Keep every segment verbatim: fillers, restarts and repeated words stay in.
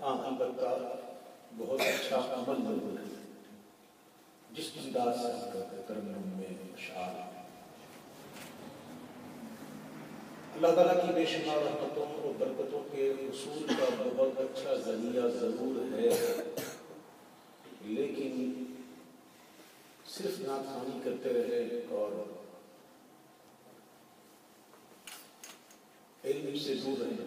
ہاں البتہ بہت اچھا عمل ضرور ہے جس انداز سے ہم کرتے ہیں ترنم میں اشعار. اللہ تعالیٰ کی بے شمار رحمتوں اور برکتوں کے حصول کا بہت اچھا ذریعہ ضرور ہے، لیکن صرف نعت خوانی کرتے رہے اور علم سے دور رہے،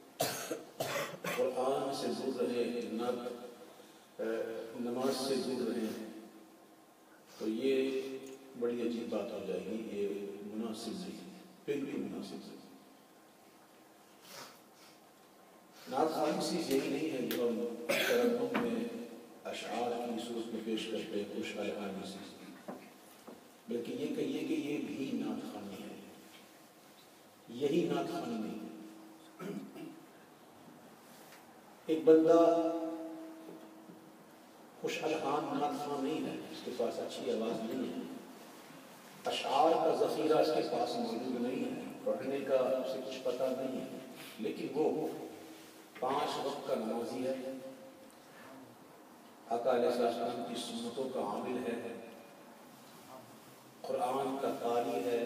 قرآن سے دور رہے، نعت نماز سے دور رہے، تو یہ بڑی عجیب بات ہو جائے گی. یہ مناسب نہیں، بالکل مناسب نہیں. نعت خوانی صرف یہی نہیں ہے جو ہم ترنم میں اشعار کی صورت میں پیش کرتے ہیں خوش الحانی سے، بلکہ یہ کہیے کہ یہ بھی نعت خوانی ہے، یہی نعت خوانی نہیں ہے. ایک بندہ خوش الحان نعت خوان نہیں ہے، اس کے پاس اچھی آواز نہیں ہے، اشعار کا ذخیرہ اس کے پاس موجود نہیں ہے، پڑھنے کا اسے کچھ پتہ نہیں ہے، لیکن وہ پانچ وقت کا نمازی ہے، آقا علیہ السلام کی سنتوں کا عامل ہے، قرآن کا قاری ہے،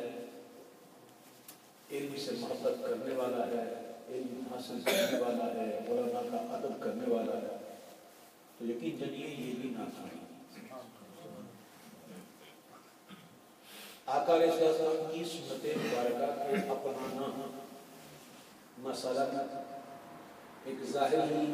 علم سے محبت کرنے والا ہے، علم حاصل کرنے والا ہے، علماء کا ادب کرنے والا ہے، تو یقین جانیے یہ بھی نعت خوانی. آقا علیہ السلام کی سنت مبارکہ کو اپنانا مسئلہ ایک ظاہری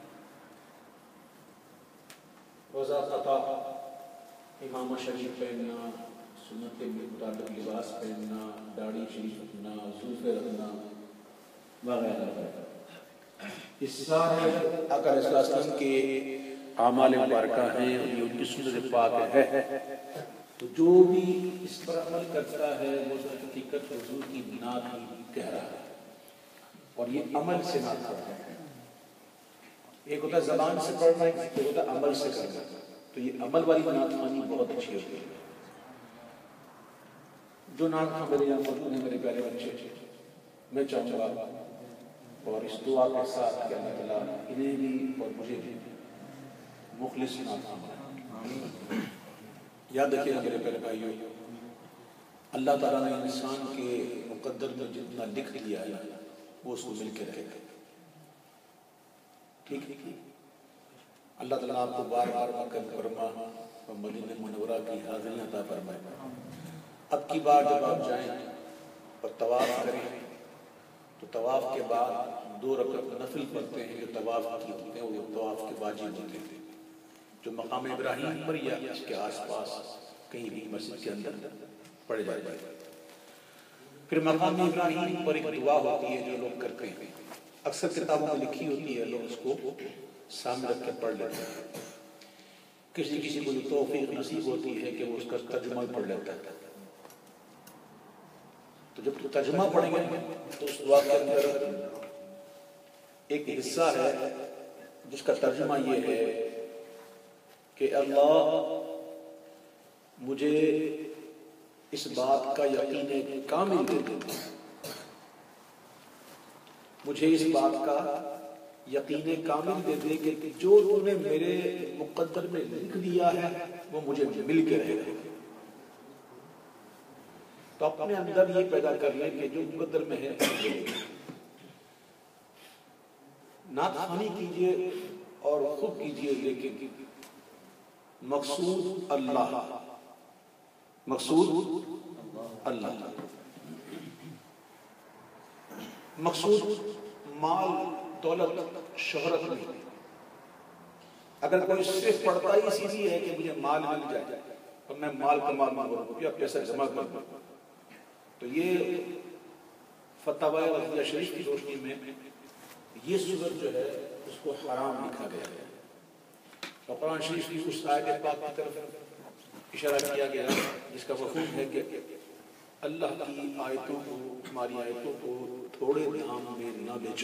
روزہ قطع، امامہ شریف پہننا، سنت کے مطابق لباس پہننا، داڑھی شریف رکھنا، زلفیں رکھنا وغیرہ وغیرہ، اس سارے آقا علیہ السلام کے اعمال مبارکہ ہیں، یہ ان کی سنت پاک ہے. تو جو بھی اس پر عمل کرتا ہے وہ حقیقت حضور کی نعت ہی کہہ رہا ہے، اور یہ عمل سے نعت پڑھ رہا ہے. ایک ہوتا ہے زبان سے پڑھنا، ایک ہوتا ہے عمل سے کرنا. تو یہ عمل والی نعت خوانی بہت اچھی ہوتی ہے. جو نعت خوان میرے یہاں موجود ہیں میرے پیارے بچے، میں چاہوں گا اور اس دعا کے ساتھ کہ اللہ تعالیٰ انہیں بھی اور مجھے بھی مخلص نعت خوان بنائے. یاد رکھیے گا میرے پیارے بھائیوں، اللہ تعالیٰ نے انسان کے مقدر میں جتنا لکھ دیا ہے وہ اس کو مل کے رہے گا. ٹھیک ہے، اللہ تعالیٰ آپ کو بار بار مکہ مکرمہ اور مدینہ منورہ کی حاضری عطا فرمائے. اب کی بار جب آپ جائیں اور طواف کریں تو طواف کے بعد دو رکعت نفل پڑھتے ہیں جو طواف کی ہوتے ہیں، وہ طواف کے واجب ہوتے ہیں، جو مقام ابراہیم پر یا اس کے آس پاس کہیں بھی مسجد کے اندر پڑھ جائے جائے. پھر مقام ابراہیم پر ایک دعا ہوتی ہے جو لوگ کرتے ہیں، اکثر کتابوں میں لکھی ہوتی ہے، لوگ اس کو سامنے رکھ کے پڑھ لیتے ہیں. کسی کسی کو یہ توفیق نصیب ہوتی ہے کہ وہ اس کا ترجمہ پڑھ لیتا ہے. تو جب ترجمہ پڑھیں گے تو اس دعا کے اندر ایک حصہ ہے جس کا ترجمہ یہ ہے کہ اللہ مجھے اس بات کا یقین کامل دے دے، مجھے اس بات کا یقین کامل دے دے کہ جو تو نے میرے مقدر میں لکھ دیا ہے وہ مجھے مل کے رہے گا. تو اپنے اندر یہ پیدا کر لیں کہ جو مقدر میں ہے نعت خوانی کیجئے اور خود کیجئے، لیکن مقصود اللہ، مقصود اللہ، مقصود مال دولت شہرت نہیں. اگر کوئی صرف پڑھتا ہی اسی لیے ہے کہ مجھے مال مل جائے اور میں مال کما لوں، روپیہ پیسہ جمع کر دوں، تو یہ فتاوی رضیہ شریف کی روشنی میں یہ صورت جو ہے اس کو حرام لکھا گیا ہے. اور قرآن شریف کی اس آیت پاک کی طرف اشارہ کیا گیا جس کا مفہوم ہے کہ اللہ کی آیتوں کو، ہماری آیتوں کو تھوڑے دام میں نہ بیچو.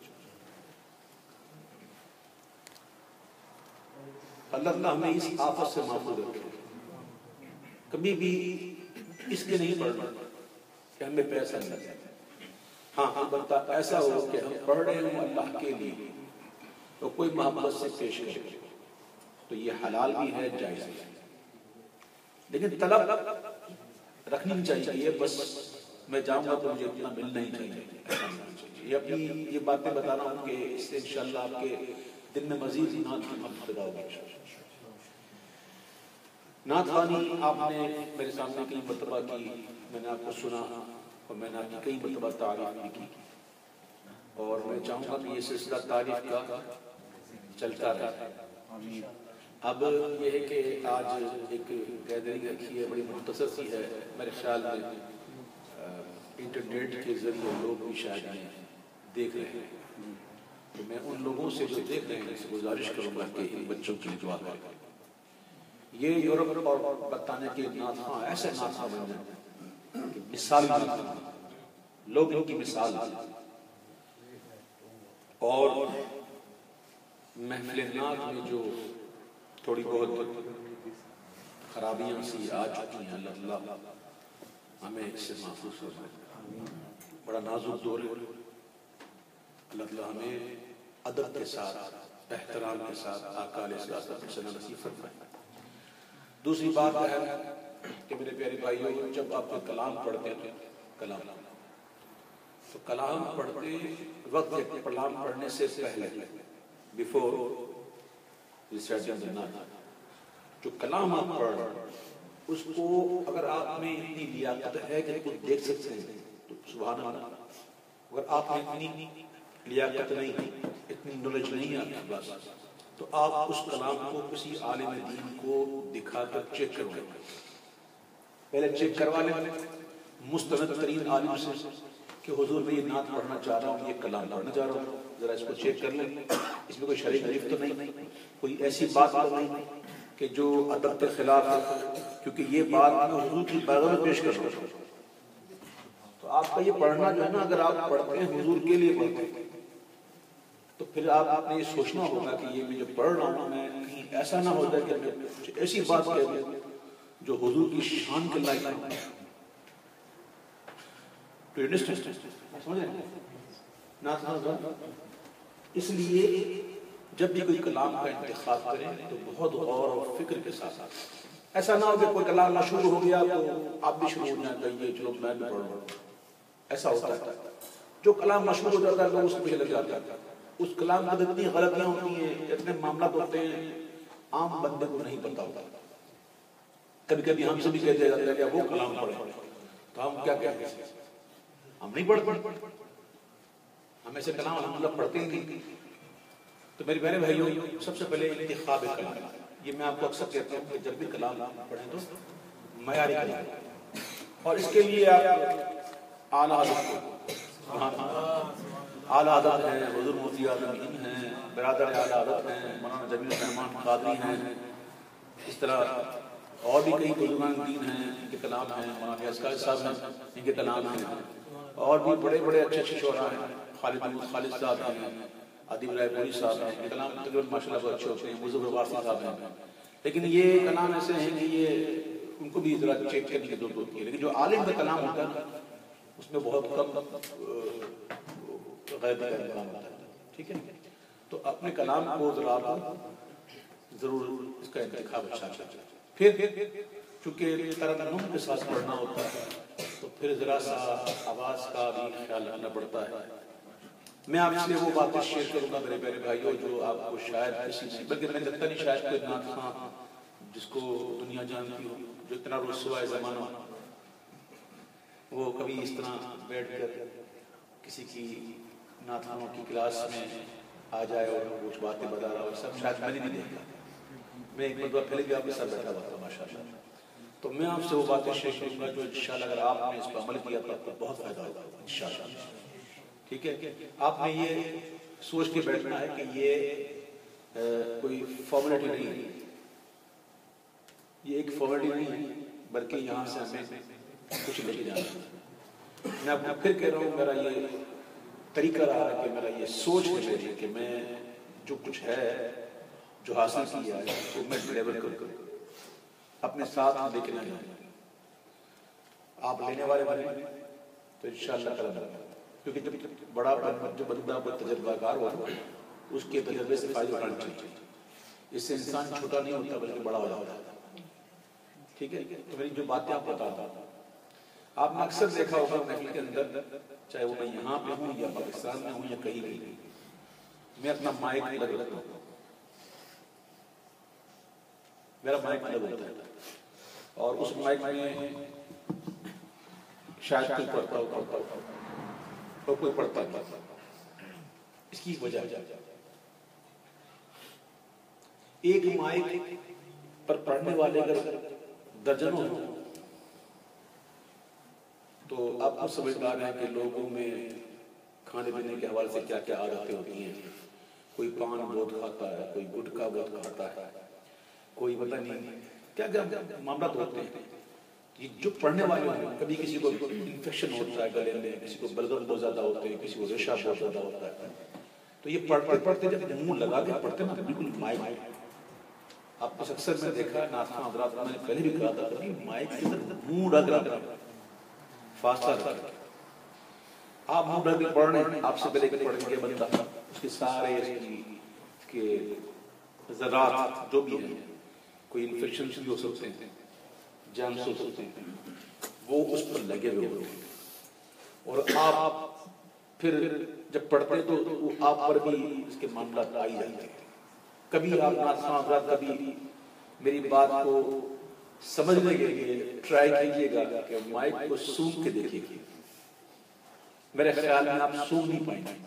اللہ تعالیٰ ہمیں اس آفت سے محفوظ رکھے. کبھی بھی اس کے نہیں پڑھنا کہ ہمیں پیسہ ملے. ہاں البتہ ایسا ہو کہ ہم پڑھ رہے ہوں اللہ کے لیے تو کوئی محبت سے پیش کرے تو یہ حلال بھی ہے، جائز بھی ہے، لیکن طلب رکھنی نہیں چاہیے بس میں جاؤں گا تو مجھے اتنا ملنا ہی چاہیے۔ یہ اپنی یہ باتیں بتا رہا ہوں کہ اس سے انشاءاللہ آپ کے دل میں مزید نعت کی محبت پیدا ہوگی۔ نعت خوانی آپ نے میرے سامنے کئی مرتبہ کی، میں نے آپ کو سنا اور میں نے آپ کی کئی مرتبہ تعریف بھی کی، اور میں چاہوں گا کہ یہ سلسلہ تعریف کا چلتا رہے۔ اب یہ ہے کہ آج ایک گیدرنگ رکھی ہے، بڑی مختصر سی ہے، میرے خیال میں انٹرنیٹ کے ذریعے لوگ بھی شاید دیکھ رہے ہیں، تو میں ان لوگوں سے جو دیکھ رہے ہیں سے گزارش کروں گا کہ ان بچوں کی دعا کریں۔ یہ یورپ اور برطانیہ کے نعت خواں ایسے نعت خواں بن جائیں کہ مثال لوگ ان کی مثال، اور محفل نعت میں جو تھوڑی بہت خرابیاں سی آ چکی ہیں، اللہ تعالیٰ ہمیں اس سے محفوظ فرمائے۔ بڑا نازک دور ہے، اللہ تعالیٰ ہمیں ادب کے ساتھ، احترام کے ساتھ آقا علیہ الصلوۃ والسلام نصیب فرمائے۔ دوسری بات ہے کہ میرے پیارے بھائیوں، جب آپ کلام پڑھتے ہیں کلام تو کلام پڑھتے وقت کلام پڑھنے سے پہلے بیفور ریسائٹنگ دی نعت، جو کلام آپ پڑھ رہے ہیں اس کو اگر آپ میں اتنی لیاقت ہے کہ کچھ دیکھ سکتے ہیں تو سبحان اللہ، اگر آپ میں اتنی لیاقت نہیں، اتنی نالج نہیں ہے آپ کے پاس، تو آپ اس کلام کو کسی عالم دین کو دکھا کر چیک کرو، پہلے چیک کروا لیں مستند ترین عالم سے کہ حضور میں یہ نعت پڑھنا چاہ رہا ہوں، یہ کلام پڑھنا چاہ رہا ہوں، ذرا اس کو چیک کر لیں، اس میں کوئی شرعی حریف تو نہیں، کوئی ایسی بات تو نہیں کہ جو ادب کے خلاف ہے، کیونکہ یہ بات میں حضور کی بارگاہ میں پیش کر رہا ہوں۔ تو آپ کا یہ پڑھنا جو ہے نا، اگر آپ پڑھتے ہیں حضور کے لیے پڑھتے ہیں تو پھر آپ نے یہ سوچنا ہوگا کہ یہ میں جو پڑھ رہا ہوں میں کہیں ایسا نہ ہو جائے کہ میں کچھ ایسی بات کہہ دوں جو حضور کی شان کے لائق نہ ہو۔ اس لیے جب بھی کوئی کلام کا انتخاب کریں تو بہت غور اور فکر کے ساتھ، ایسا نہ ہو کہ کوئی کلام نہ شروع ہو گیا تو آپ بھی شروع ہو جائیں گے، چلو میں بھی پڑھ رہا ہوں، ایسا ہوتا ہے۔ جو کلام مشہور ہو جاتا ہے لوگ اس کو پیچھے لگ جاتے ہیں، اس کلام میں اتنی غلطیاں ہوتی ہیں، اتنے معاملات ہوتے ہیں عام بندے کو نہیں پتا ہوتا۔ کبھی کبھی ہم سے بھی کہتے جاتے ہیں کہ وہ کلام پڑھیں، تو ہم کیا کہتے ہیں، ہم نہیں پڑھتے، ہم ایسے کلام الحمدللہ پڑھتے ہی نہیں۔ تو میرے پیارے بھائیوں، سب سے پہلے انتخاب کلام، یہ میں آپ کو اکثر کہتا ہوں کہ جب بھی کلام پڑھیں تو معیاری کلام، اور اس کے لیے آپ اعلیٰ اعلیٰ حضرت ہیں، حضور مفتی اعظم ہند ہیں، برادر اعلیٰ حضرت ہیں، مولانا جمیل الرحمان قادری ہیں، اس طرح اور بھی کئی بزرگان دین ہیں، ان کے کلام ہیں، مولانا اسکار صاحب ہیں، ان کے کلام ہیں، اور بھی بڑے بڑے اچھے اچھے شعراء ہیں، خالد محمود خالد صاحب ہیں، عدیب رائے پوری صاحب ہیں، ان کے کلام تقریباً ماشاء اللہ بہت اچھے ہوتے ہیں، مظفر واصف صاحب ہیں، لیکن یہ کلام ایسے ہیں کہ یہ ان کو بھی ذرا چیک کرنے کی ضرورت ہوتی ہے، لیکن جو عالم کا کلام ہوتا ہے اس میں بہت کم غیر کا امکان ہوتا ہے، ٹھیک ہے۔ تو اپنے کلام کو ذرا ضرور اس کا انتخاب اچھا کریں۔ پھر چونکہ ترنم کے ساتھ پڑھنا ہوتا ہے تو پھر ذرا سا آواز کا بھی خیال رکھنا پڑتا ہے۔ میں آپ سے وہ باتیں شیئر کروں گا میرے پیارے بھائیوں جو آپ کو شاید کسی سے، بلکہ میں جتنا نہیں شاید کوئی نعت خواں جس کو دنیا جانتی ہو، جو اتنا رسوا زمانہ وہ کبھی اس طرح بیٹھ کر کسی کی نعت خواں کی کلاس میں آ جائے اور کچھ باتیں بتا رہا ہو، سب شاید میں نے نہیں دیکھا۔ میں ایک مرتبہ پہلے بھی آپ کے ساتھ بیٹھا ہوا تھا ماشاء اللہ، تو میں آپ سے وہ باتیں شیئر کروں گا جو انشاءاللہ اگر آپ نے اس پر عمل کیا تو آپ کو بہت فائدہ ہوگا انشاءاللہ، ٹھیک ہے۔ آپ نے یہ سوچ کے بیٹھنا ہے کہ یہ کوئی فارمیلٹی نہیں ہے، یہ ایک فارمیلٹی نہیں ہے، بلکہ یہاں سے ہمیں کچھ لے کے جانا ہے۔ میں آپ کو پھر کہہ رہا ہوں، میرا یہ طریقہ رہا ہے کہ میرا یہ سوچ ہے کہ میں جو کچھ ہے جو حاصل کیا ہے وہ میں ڈیلیور کروں، اپنے ساتھ لے کے نہ جائیں، آپ لینے والے بنے تو انشاءاللہ کرنا، کیونکہ جب بڑا جو بندہ تجربہ کار ہو اس کے تجربے سے فائدہ اٹھانا چاہیے. اس سے انسان چھوٹا نہیں ہوتا بلکہ بڑا ہو جاتا ہے. ٹھیک ہے. تو میری جو باتیں آپ بتاتا ہوں, آپ نے اکثر دیکھا ہوگا محفل کے اندر, چاہے وہ میں یہاں پہ ہوں یا پاکستان میں ہوں یا کہیں بھی, میں اپنا مائک الگ رکھتا ہوں. میرا مائک الگ ہوتا ہے اور اس مائک میں شاید کوئی پڑھتا ہو پڑھتا ہو اور کوئی پڑھتا ہے. اس کی وجہ ایک مائک پر پڑھنے والے اگر درجنوں ہوں تو آپ کو سمجھدار ہیں کہ لوگوں میں کھانے پینے کے حوالے سے کیا کیا عادتیں ہوتی ہیں. کوئی پان بہت کھاتا ہے, کوئی گٹکا بہت کھاتا ہے, کوئی پتہ نہیں کیا کیا معاملات ہوتے ہیں. یہ جو پڑھنے والے ہیں, کبھی کسی کو انفیکشن ہوتا ہے گلے میں, کسی کو بلغم بہت زیادہ ہوتے ہیں, کسی کو ریشہ بہت زیادہ ہوتا ہے. تو یہ پڑھتے پڑھتے جب منہ لگا کے پڑھتے نا بالکل مائک, آپ کو اکثر میں دیکھا ناظرین حضرات, میں نے پہلے بھی کہا تھا کہ مائک کے اندر منہ ڈگ رہا فاصلہ رکھ کے آپ منہ ڈگ کے پڑھ رہے ہیں. آپ سے پہلے کہ پڑھ کے بندہ اس کے سارے اس کے ذرات جو بھی ہیں, کوئی انفیکشن بھی ہو سکتے ہیں, جرمز ہو سکتے ہیں, وہ اس پر لگے ہوئے ہوتے ہیں. اور آپ پھر جب پڑھتے تو آپ پر بھی اس کے معاملات آئی جاتے ہیں. کبھی آپ ناظرین حضرات کبھی میری بات کو سمجھنے کے لیے ٹرائی کیجئے گا کہ مائک کو سونگ کے دیکھیے گا. میرے خیال میں آپ سونگ نہیں پائیں گے,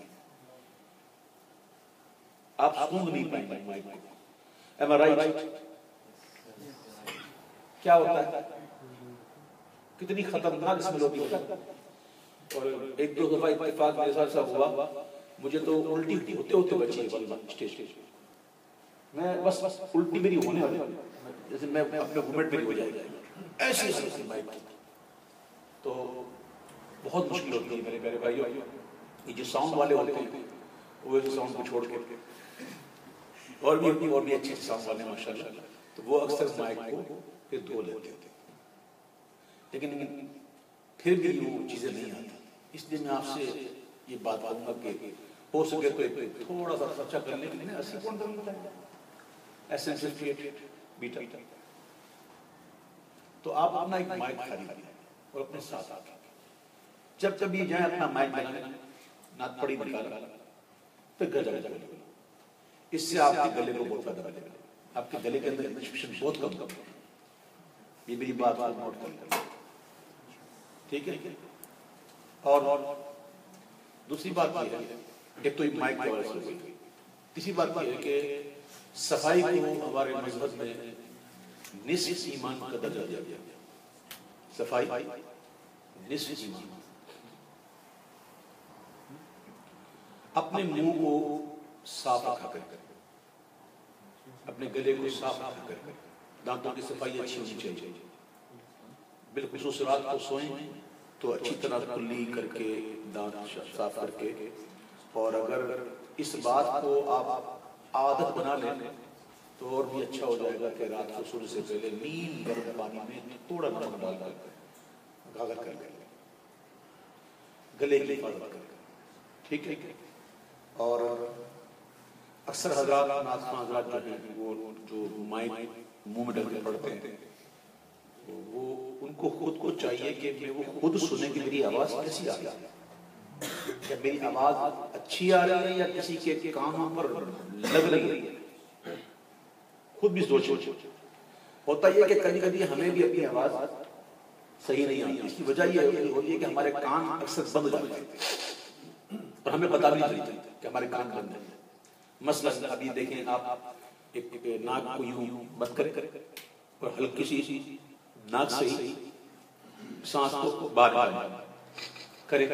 آپ سونگ نہیں پائیں گے مائک کو. Am I right? کیا ہوتا ہے, کتنی خطرناک اس میں لوگ ہوتا ہے. اور ایک دو دفعہ اتفاق میرے ساتھ ساتھ ہوا, مجھے تو الٹی ہوتے ہوتے بچی اسٹیج پہ. میں بس الٹی میری ہونے والی, جیسے میں اپنے گھومٹ میری ہو جائے گی ایسی ایسی مائک. تو بہت مشکل ہوتی ہے میرے پیارے بھائیوں. یہ جو ساؤنڈ والے ہوتے ہیں وہ اس ساؤنڈ کو چھوڑ کے اور بھی اور بھی اچھے ساؤنڈ والے ماشاء اللہ, تو وہ اکثر مائک کو پھر دھو لیتے ہوتے, لیکن پھر بھی وہ چیزیں نہیں آتی. اس لیے میں آپ سے یہ بات کروں گا کہ ہو سکے تو تھوڑا سا خرچہ کر لیں. کہ اسی کون کرنا ہے ایسنس ففٹی بیٹا, تو آپ اپنا ایک مائک خریدیں اور اپنے ساتھ آ جب جب یہ جائیں اپنا مائک بنائیں, نعت پڑھی نکالا, پھر گجا گجا گجا. اس سے آپ کے گلے کو بہت فائدہ ملے گا. آپ کے گلے کے اندر انفیکشن بہت کم کم. یہ میری بات آپ نوٹ کر لیں, ٹھیک ہے. اور دوسری بات یہ ہے, ایک تو مائک کے حوالے سے ہوئی. تیسری بات یہ ہے کہ صفائی کو ہمارے مذہب میں نصف ایمان کا درجہ دیا گیا. صفائی نصف ایمان. اپنے منہ کو صاف رکھا کر, اپنے گلے کو صاف رکھا کر, دانتوں کی صفائی اچھی ہونی چاہیے. بالخصوص رات کو سوئیں تو اچھی طرح کلی کر کے دانت صاف کر کے, اور اگر اس بات کو آپ عادت بنا لیں تو اور بھی اچھا ہو جائے گا کہ رات کو سونے سے پہلے نیم گرم پانی میں تھوڑا نمک ڈال کر گاگر کر لیں, گلے کی حفاظت کر کے, ٹھیک ہے. اور اکثر حضرات ناظرین حضرات جو ہیں وہ جو مائک منہ میں ڈال کے پڑھتے ہیں, وہ ان کو خود کو چاہیے کہ وہ خود سنیں کہ میری آواز کیسی آ رہی ہے, کیا میری آواز اچھی آ رہی ہے یا کسی کے کانوں پر لگ رہی ہے. خود بھی سوچیں. ہوتا یہ کہ کبھی کبھی ہمیں بھی اپنی آواز صحیح نہیں آتی. اس کی وجہ یہ ہوتی ہے کہ ہمارے کان اکثر بند ہو جاتے ہیں اور ہمیں پتہ بھی نہیں چلتا کہ ہمارے کان بند ہیں. مثلا ابھی دیکھیں آپ ایک ناک کو یوں بند کریں اور ہلکی سی ناک سے ہی سانس کو بار بار کریں,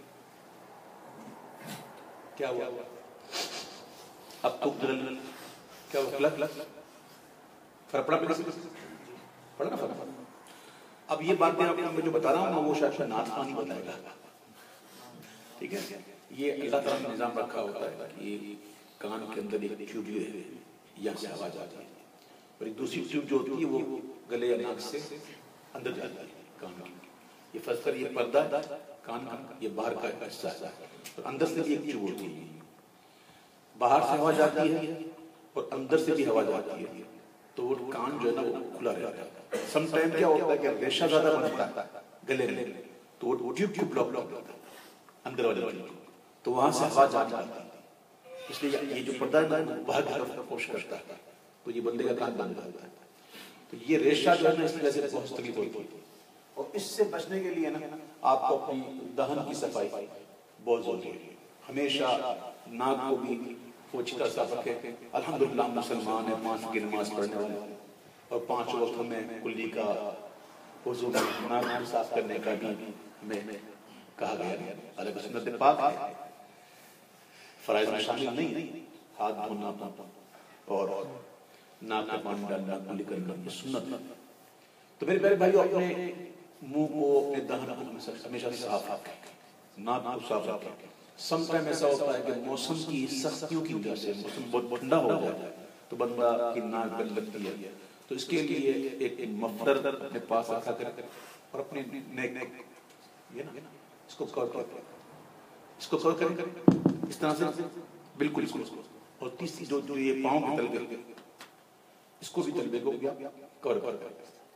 کیا ہوا, اب تو دل کیا ہوا, کلک کلک فرپڑا پڑا پڑا نا فرپڑا. اب یہ باتیں آپ میں جو بتا رہا ہوں وہ شاید نعت خوانی بتائے گا, ٹھیک ہے. یہ اللہ تعالیٰ نے نظام رکھا ہوتا ہے کہ کان کے اندر ایک ٹیوب ہے, یہاں سے آواز آتی ہے, اور ایک دوسری ٹیوب جو ہوتی ہے وہ گلے یا ناک سے اندر جاتی ہے کان کی. یہ فرض کر یہ پردہ کان کا, یہ باہر کا حصہ ہے, اور اندر سے بھی ایک ٹیوب ہوتی ہے. باہر سے ہوا جاتی ہے اور اندر سے بھی ہوا جاتی ہے، تو وہ کان جو ہے نا وہ کھلا رہتا ہے۔ سم ٹائم کیا ہوتا ہے کہ ریشہ زیادہ بنتا ہے گلے میں، تو وہ ٹیوب کو بلاک کرتا ہے اندر والے ٹیوب کو، تو وہاں سے ہوا جا جاتی ہے۔ اس لیے یہ جو پردہ ہے نا باہر کی طرف کوشش کرتا ہے، تو یہ بندے کا کان بند جاتا ہے۔ تو یہ ریشہ جو ہے نا اس وجہ سے بہت تکلیف ہوتی ہے، اور اس سے بچنے کے لیے نا آپ کو اپنی دہن کی صفائی بہت ضروری ہے۔ ہمیشہ ناک کو بھی پوچھتا صاف رکھے۔ الحمدللہ مسلمان ہیں، پانچ کی نماز پڑھنے والے، اور پانچ وقت ہمیں کلی کا وضو میں ناک کو صاف کرنے کا بھی ہمیں کہا گیا ہے، حالانکہ سنت پاک ہے، فرائض میں شامل نہیں۔ ہاتھ دھونا اور ناک میں پانی ڈالنا کلی کرنا یہ سنت ہے۔ تو میرے پیارے بھائیو، اپنے منہ کو اپنے دہن کو ہمیشہ صاف رکھیں، ناک کو صاف رکھیں۔ سم ٹائم ایسا ہوتا ہے کہ موسم کی سختیوں کی وجہ سے موسم بہت ٹھنڈا ہو جائے تو بندہ کی ناک بند لگتی ہے، تو اس کے لیے ایک مفلر اپنے پاس رکھا کریں اور اپنے نیک یہ نا اس کو کور کریں، اس کو کور کریں اس طرح سے بالکل اس کو، اور تیسری جو جو یہ پاؤں کے تلوے اس کو بھی تلوے کو کور کریں،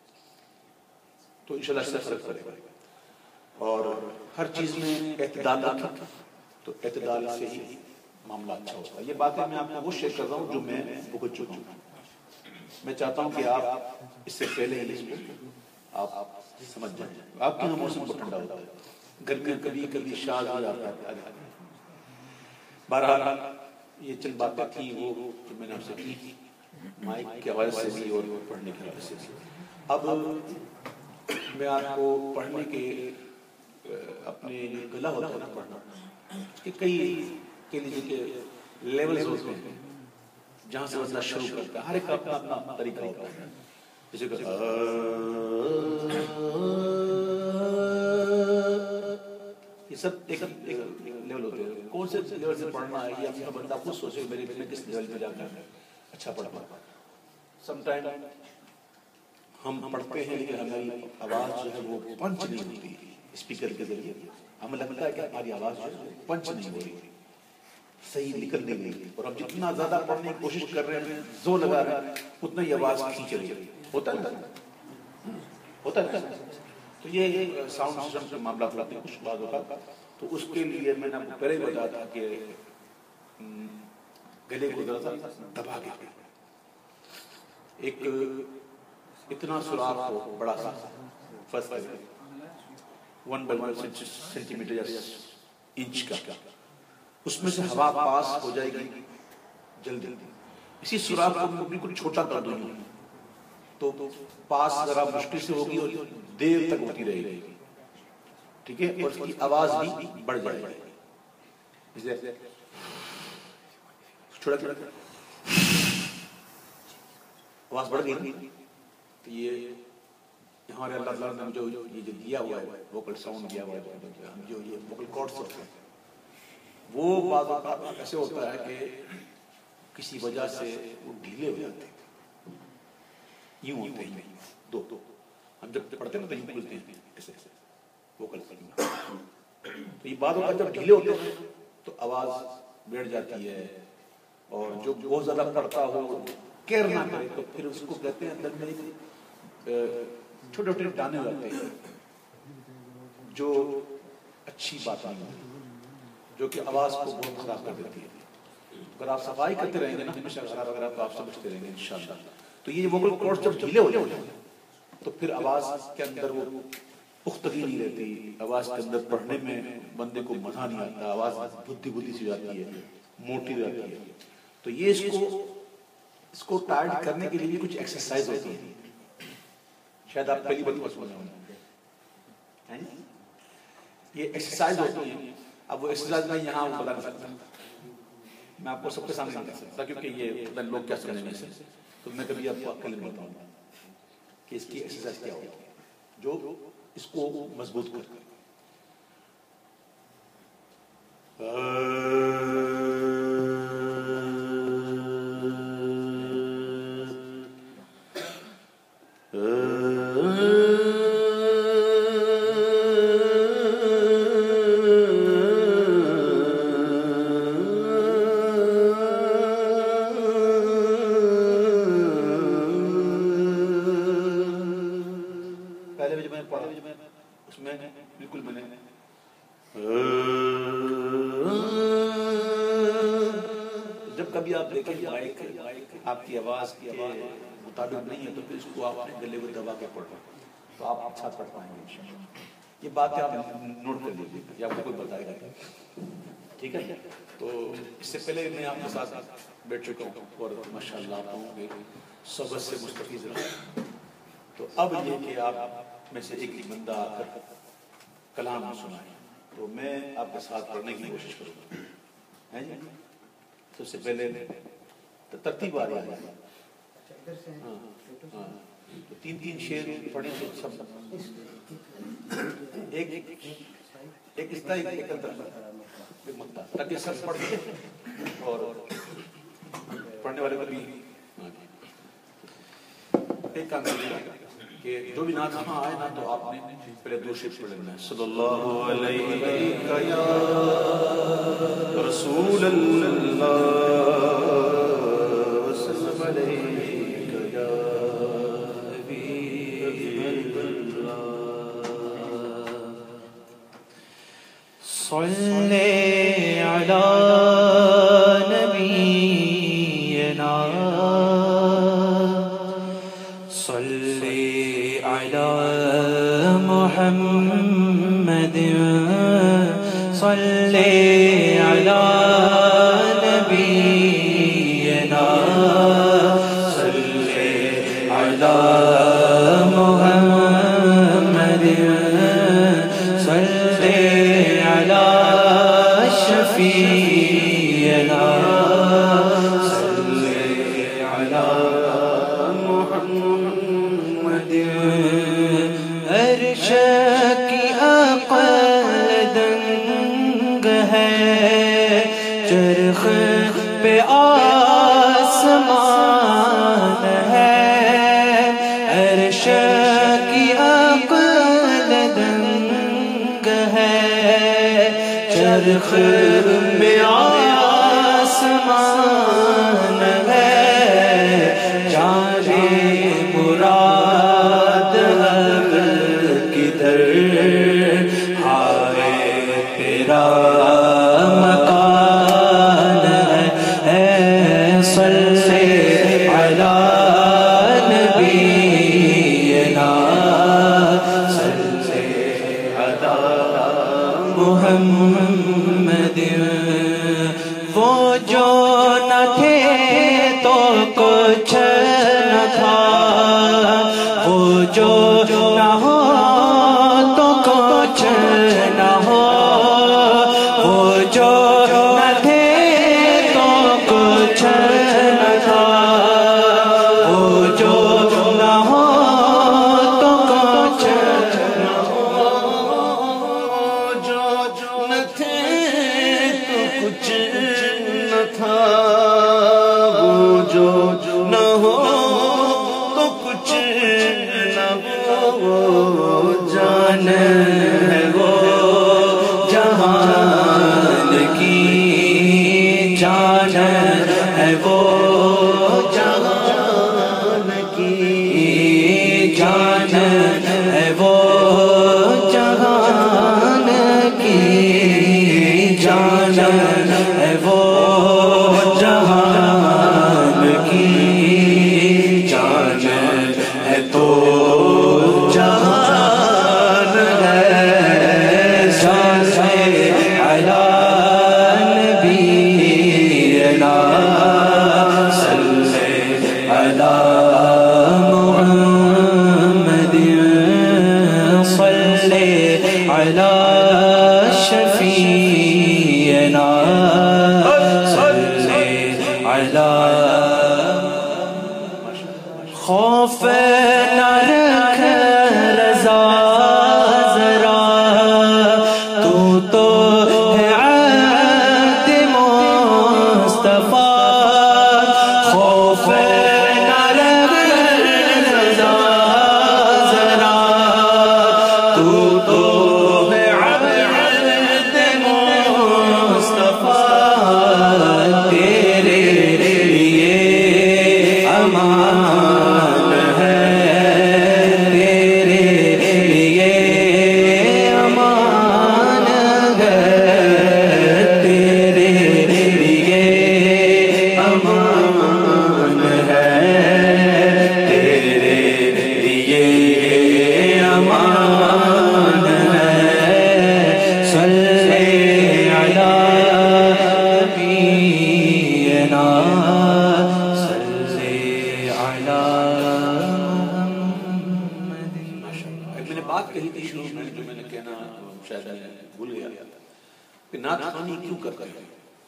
تو انشاءاللہ اس سے فرق پڑے گا۔ اور ہر چیز میں اعتدال رکھیں، تو اعتدال سے ہی معاملہ اچھا ہوتا ہے۔ یہ باتیں میں آپ کو وہ شیئر کر رہا ہوں جو میں بھگت چکا ہوں۔ میں چاہتا ہوں کہ آپ اس سے پہلے ہی اس کو آپ سمجھ جائیں۔ آپ کے یہاں موسم بہت ٹھنڈا ہوتا ہے، گرمی کبھی کبھی شاد ہو جاتا ہے۔ بہرحال یہ چند باتیں تھیں وہ جو میں نے آپ سے کی تھی، مائک کے حوالے سے بھی اور پڑھنے کے حوالے سے بھی۔ اب میں آپ کو پڑھنے کے اپنے گلا ہوتا ہے نا پڑھنا کہ کئی کے لیے کہ لیولز ہوتے ہیں جہاں سے بندہ شروع کرتا ہے، ہر ایک کا اپنا اپنا طریقہ ہوتا ہے۔ جیسے کہ یہ سب ایک لیول ہوتے ہیں، کون سے لیول سے پڑھنا ہے یہ اپنا بندہ خود سوچے میرے میں کس لیول پہ جا کر اچھا پڑھ پاتا۔ سم ٹائم ہم پڑھتے ہیں لیکن ہماری آواز جو ہے وہ پنچ نہیں ہوتی اسپیکر کے ذریعے، ہمیں لگتا ہے کہ ہماری آواز جو ہے پنچ نہیں ہو رہی، صحیح نکل نہیں رہی، اور ہم جتنا زیادہ پڑھنے کی کوشش کر رہے ہیں زور لگا رہے ہیں اتنا ہی آواز کھینچ رہی ہے۔ ہوتا ہے ہوتا ہے تو یہ ساؤنڈ سسٹم کے معاملہ پڑھتے ہیں کچھ بات ہوتا، تو اس کے لیے میں نے آپ کو پہلے ہی بتایا تھا کہ گلے کو ذرا سا دبا کے ایک اتنا سراخ ہو بڑا سا فرض one by one centimetre یا انچ کا، اس میں سے ہوا پاس ہو جائے گی جلدی، اسی سوراخ کو بالکل چھوٹا کر دوں تو پاس ذرا مشکل سے ہوگی اور دیر تک ہوتی رہے گی، ٹھیک ہے، اور اس کی آواز بھی بڑھ جائے گی، چھوڑا چھوڑا آواز بڑھ گئی۔ تو یہ ہمارے اللہ تعالیٰ نے جو یہ جو دیا ہوا ہے ووکل ساؤنڈ دیا ہوا ہے، جو یہ ووکل کارڈز ہوتے ہیں وہ بعض اوقات ایسے ہوتا ہے کہ کسی وجہ سے وہ ڈھیلے ہو جاتے ہیں، یوں ہوتے ہیں دو دو ہم جب پڑھتے ہیں نا تو یوں کھلتے ہیں ایسے ایسے ووکل، تو یہ بعض اوقات جب ڈھیلے ہوتے ہیں تو آواز بیٹھ جاتی ہے، اور جو بہت زیادہ پڑھتا ہو کیئر نہ کرے تو پھر اس کو کہتے ہیں اندر میں چھوٹے چھوٹے دانے ہوتے ہیں جو اچھی بات نہیں ہوتی، جو کہ آواز کو بہت خراب کر دیتی ہے۔ اگر آپ صفائی کرتے رہیں گے نا ہمیشہ خراب وغیرہ تو آپ سمجھتے رہیں گے انشاءاللہ۔ تو یہ ووکل کارڈز جب ڈھیلے ہو جاتے ہیں تو پھر آواز کے اندر وہ پختگی نہیں رہتی، آواز کے اندر پڑھنے میں بندے کو مزہ نہیں آتا، آواز بدھی بدھی سی جاتی ہے، موٹی رہتی ہے۔ تو یہ اس کو اس کو ٹائٹ کرنے کے لیے کچھ ایکسرسائز ہوتی ہے، شاید آپ پہلی بار سنے ہوں، یہ ایکسرسائز ہوتی ہیں۔ اب وہ ایکسرسائز میں یہاں بتا نہیں سکتا، میں آپ کو سب کے سامنے نہیں کر سکتا کیونکہ یہ لوگ کیا سمجھیں گے، تو میں کبھی آپ کو اکیلے میں بتاؤں گا کہ اس کی ایکسرسائز کیا ہوتی ہے جو اس کو مضبوط کرتی ہے۔ کبھی آپ دیکھیں مائک آپ کی آواز کے مطابق نہیں ہے تو پھر اس کو آپ اپنے گلے کو دبا کے پڑھو تو آپ اچھا پڑھ پائیں گے. یہ باتیں آپ نوٹ کر لیجیے یا آپ کو کوئی بتائے گا. ٹھیک ہے. تو اس سے پہلے میں آپ کے ساتھ بیٹھ چکا ہوں اور ماشاءاللہ آپ ہوں گے سبق سے مستفیض رہا. تو اب یہ کہ آپ میں سے ایک ہی بندہ آ کر کلام سنائے تو میں آپ کے ساتھ پڑھنے کی کوشش کروں گا. ہیں جی تو اس سے پہلے ترتیب آ رہی ہے. ہاں ہاں تو تین تین شعر پڑھیں تو سب ایک ایک اس طرح ایک اندر مکتا تاکہ سب پڑھ سکیں اور پڑھنے والے کو بھی ایک کام کرے کہ جو بھی نعت ہاں آئے نا تو آپ نے پہلے دو شعر پڑھ لینا ہے. صلی اللہ علیہ یا رسول اللہ وسلم علیہ یا حبیب اللہ. صلی علی نبینا صلی علی محمد صلی علی نبینا صلی علی محمد صلی علی شفیعنا صلی علی محمد. عرش کی عقل دنگ ہے چرخ پہ آسمان ہے. عرش کی عقل دنگ ہے چرخ پہ آسمان ہے. جانے مراد اب کدھر ہائے تیرا مکان ہے. صلی علی نبینا صلی علی محمد. وہ جو نہ تھے تو کچھ نہ تھا وہ جو نہ ہو تو کچھ نہ ہو. وہ جو نہ تھے تو کچھ نہ تھا وہ جو نہ ہو تو کچھ نہ ہو. جو نہ تھے تو کچھ نہ تھا وہ جو نہ ہو تو کچھ نہ ہو. جان ہے وہ جہان کی جان ہے وہ جہان کی جان ہے وہ جہان کی جان ہے وہ جہان کی جان ہے تو جہان ہے. صلی علی نبینا صلی علی محمد صلی علی شفیعنا صلی علی. خوف نہ رکھ رضا ذرا تو تو ہے عبد مصطفیٰ. خوف نہ رکھ رضا ذرا تو تو ہے عبد مصطفیٰ. تیرے لیے امان ہے مدینہ صلی علی محمد. میں نے بات کہی تھی شروع میں جو میں نے کہنا شاید بھول گیا کہ نعت خوانی کیوں کرتے ہیں.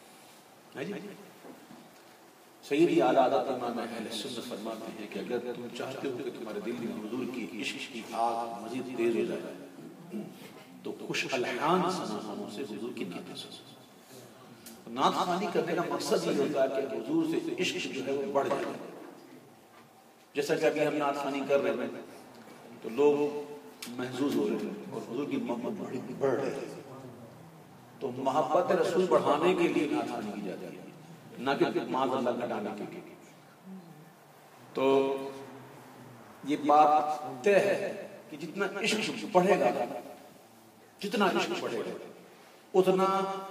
سیدی اعلیٰ حضرت امام اہل سنت فرماتے ہیں کہ اگر تم چاہتے ہو کہ تمہارے دل میں حضور کی عشق کی آگ مزید تیز ہو جائے تو خوش الحان سناؤں سے حضور کی نعت سنو. نعت خوانی کرنے کا مقصد یہ ہوتا ہے کہ حضور سے عشق جو ہے وہ بڑھ جائے. جیسا کہ ابھی ہم نعت خوانی کر رہے ہیں تو لوگ محظوظ ہو رہے ہیں اور حضور کی محبت بڑھ رہی ہے. تو محبت رسول بڑھانے کے لیے نعت خوانی کی جاتی ہے نہ کہ معاذ اللہ گھٹانے کے لیے. تو یہ بات طے ہے کہ جتنا عشق بڑھے گا جتنا عشق بڑھے گا اتنا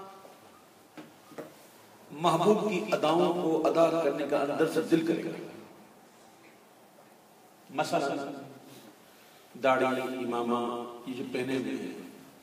محبوب کی اداؤں کو ادا کرنے کا اندر سے دل کرے گا. مثلا داڑھی امامہ یہ جو پہنے ہوئے ہیں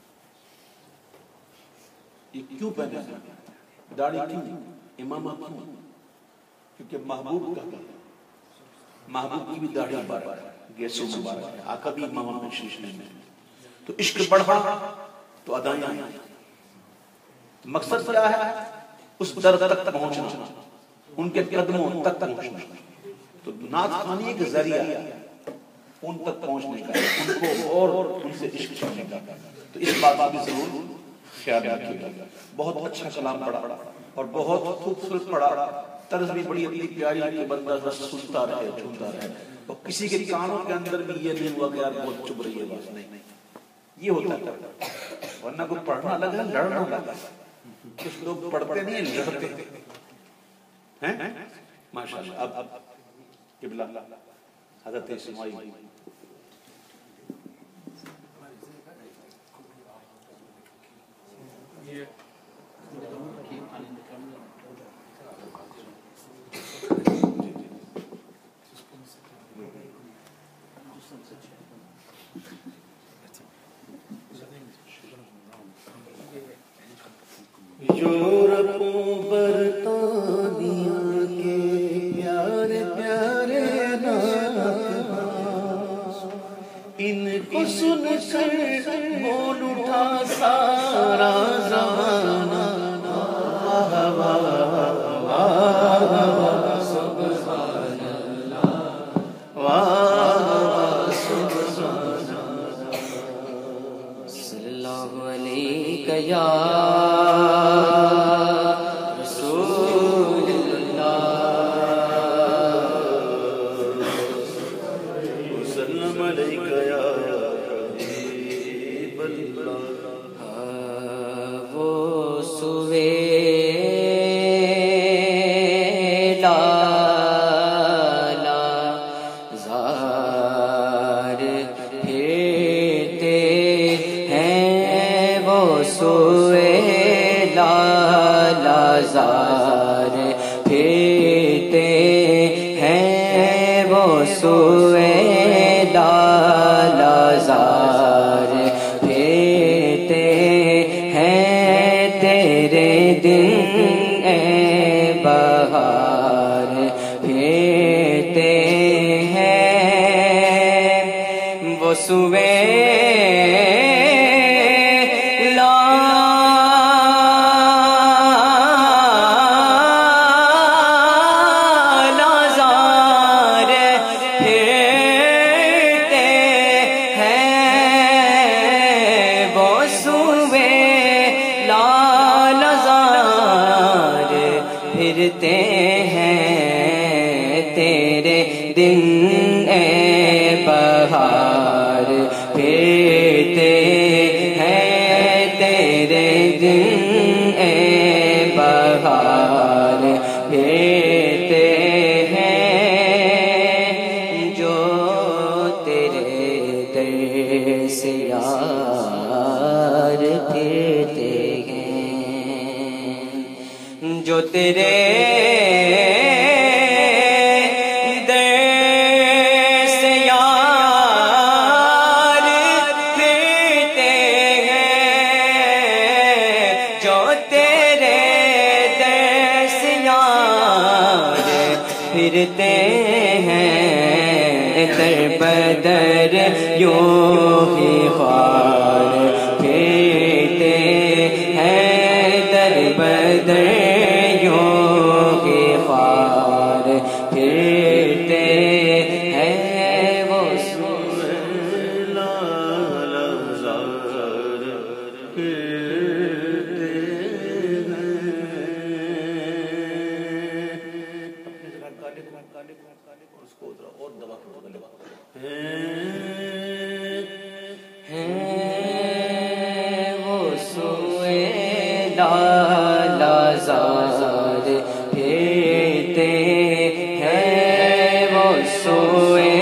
یہ کیوں پہنے ہیں؟ داڑھی کیوں؟ امامہ کیوں؟ کیونکہ محبوب کا محبوب کی بھی داڑھی مبارک ہے، گیسو مبارک ہے، آقا بھی امامہ میں شیش میں ہے. تو عشق بڑھا تو ادائیں آئیں. مقصد کیا ہے؟ اس در تک پہنچنا، ان کے قدموں تک پہنچنا. تو نعت خوانی ایک ذریعہ ان تک پہنچنے کا، ان کو اور ان سے عشق کرنے کا. تو اس بات کا بھی ضرور خیال رکھیے گا. بہت اچھا کلام پڑھا اور بہت خوبصورت پڑھا، طرز بھی بڑی اتنی پیاری کہ بندہ بس سنتا رہے جھومتا رہے اور کسی کے کانوں کے اندر بھی یہ نہیں ہوا کہ یار بہت چپ رہی ہے بات. نہیں، یہ ہوتا ہے. ورنہ کوئی پڑھنا الگ ہے، لڑنا الگ ہے. کچھ لوگ پڑھتے نہیں ہیں، لڑتے ہیں. ماشاءاللہ. اب قبلہ حضرت اسماعیل یورپ برطانیہ کے پیارے پیارے ناز ان کو سن کر بول اٹھا سارا زمانہ. واہ واہ واہ سبحان اللہ، واہ سبحان اللہ. صلی اللہ علیہ یا زار پھرتے ہیں وہ سوئے لالا زار پھرتے ہیں تیرے دن اے بہار پھرتے ہیں وہ سوئے پھرتے ہیں تیرے دن اے بہار پھرتے ہیں تیرے دن اے بہار پھرتے ہیں جو تیرے در سے یار پھرتے جو تیرے در سے یار پھرتے ہیں جو تیرے در سے یار پھرتے ہیں در بدر یوں ہی خوار پھرتے ہیں در بدر یوں ہی خوار پھرتے ہیں وہ لازار پھرتے ہیں وہ سوئے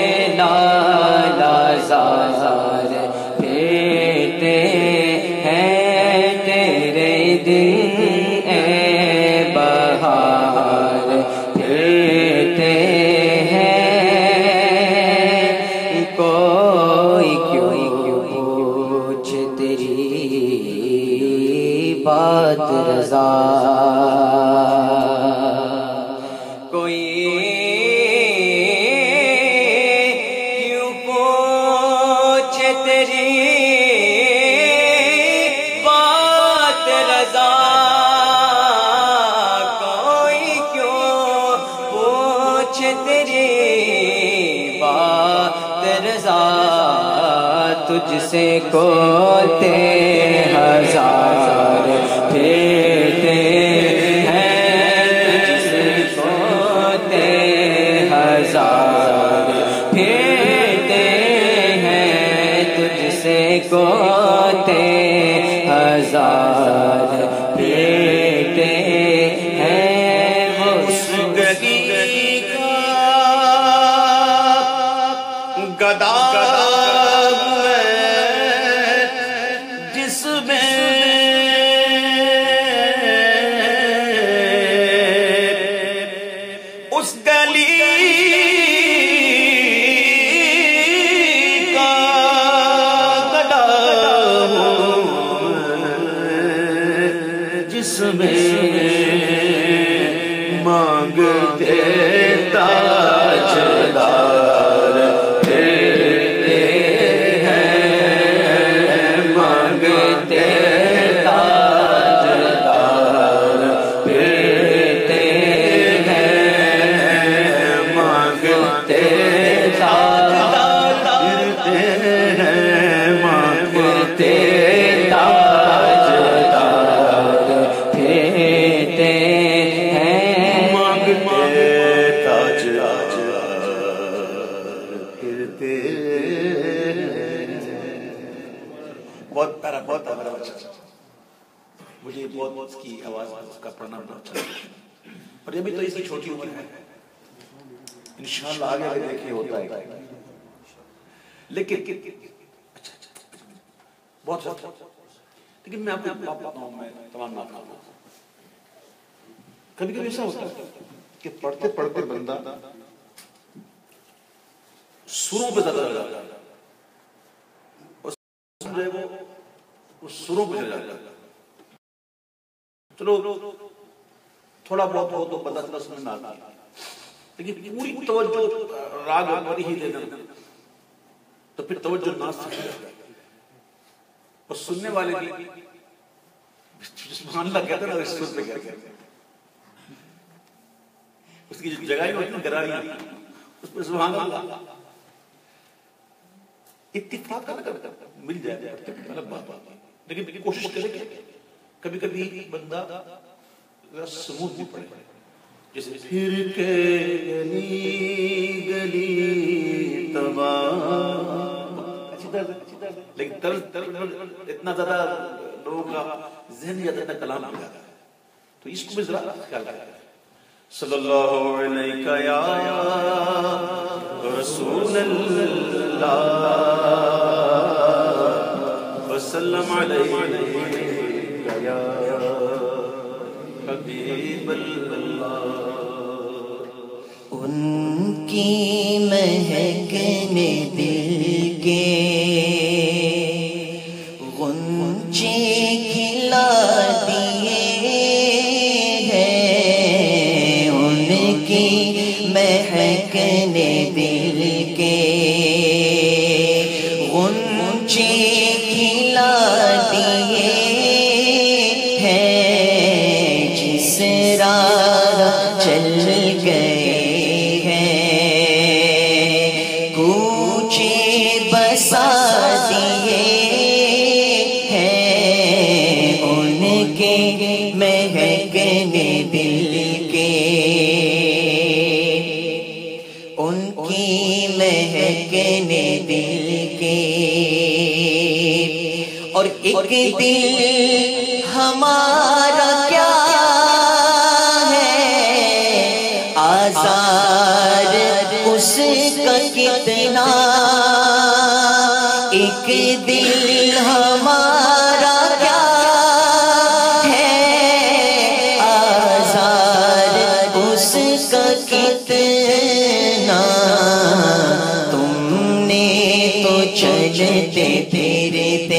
لازار پھرتے ہیں تیرے دن اے بہار پھرتے ہیں کوئی کیوں پوچھ تیری بات رضا کوئی کیوں پوچھے تیری بات رضا کوئی کیوں پوچھے تیری بات رضا تجھ سے کوتے ہزار پھرتے ہیں تجھ سے کوتے ہزار پھرتے ہیں تجھ سے کوتے ہزار پھرتے ہیں اس گلی کا گدا جس میں اس گلی کا گدا جس میں مانگتے تاجدار بہت پیارا بہت پیارا بچہ مجھے بہت اس کی آواز اس کا پڑھنا بہت اچھا لگا اور یہ بھی تو اس کی چھوٹی عمر ہے انشاءاللہ آگے آگے دیکھیں ہوتا ہے لیکن اچھا اچھا بہت بہت لیکن میں آپ کو بتاتا ہوں میں تمام نہ کروں کبھی کبھی ایسا ہوتا ہے کہ پڑھتے پڑھتے بندہ سروں پہ زیادہ لگا اس سروں پہ چلا جاتا چلو تھوڑا بہت ہو تو پتہ چلا سمجھ نہ آتا لیکن پوری توجہ راگ پر ہی دینا تو پھر توجہ نہ سکتا اور سننے والے بھی سبحان اللہ کہتے ہیں نا اس سر پہ کہتے ہیں اس کی جو جگہ ہوتی ہے گراری اس پر سبحان اللہ اتفاق نہ کرتا مل جائے الگ بات لیکن کوشش کرے کہ کبھی کبھی بندہ سموت بھی پڑے جیسے پھر کے گلی گلی تباہ لیکن طرز اتنا زیادہ لوگوں کا ذہن یا اتنا کلام ہو جاتا ہے تو اس کو بھی ذرا خیال کریں صلی اللہ علیہ یا رسول اللہ وسلم علیہ یا حبیب اللہ ان کی مہکنے دل کے غنچے کھلا دیے ہیں ان کی مہکنے دل کے غنچے کھلا دیے ہیں جس راہ چل گئے ہیں کوچے بسا دیے ہیں ان کے مہکنے دل کے ان کی مہکنے دل کے اور ایک دل ہمارا کیا ہے آزار اس کا کتنا ایک دل ہمارا کیا ہے آزار اس کا کتنا تم نے تو چلتے پھرتے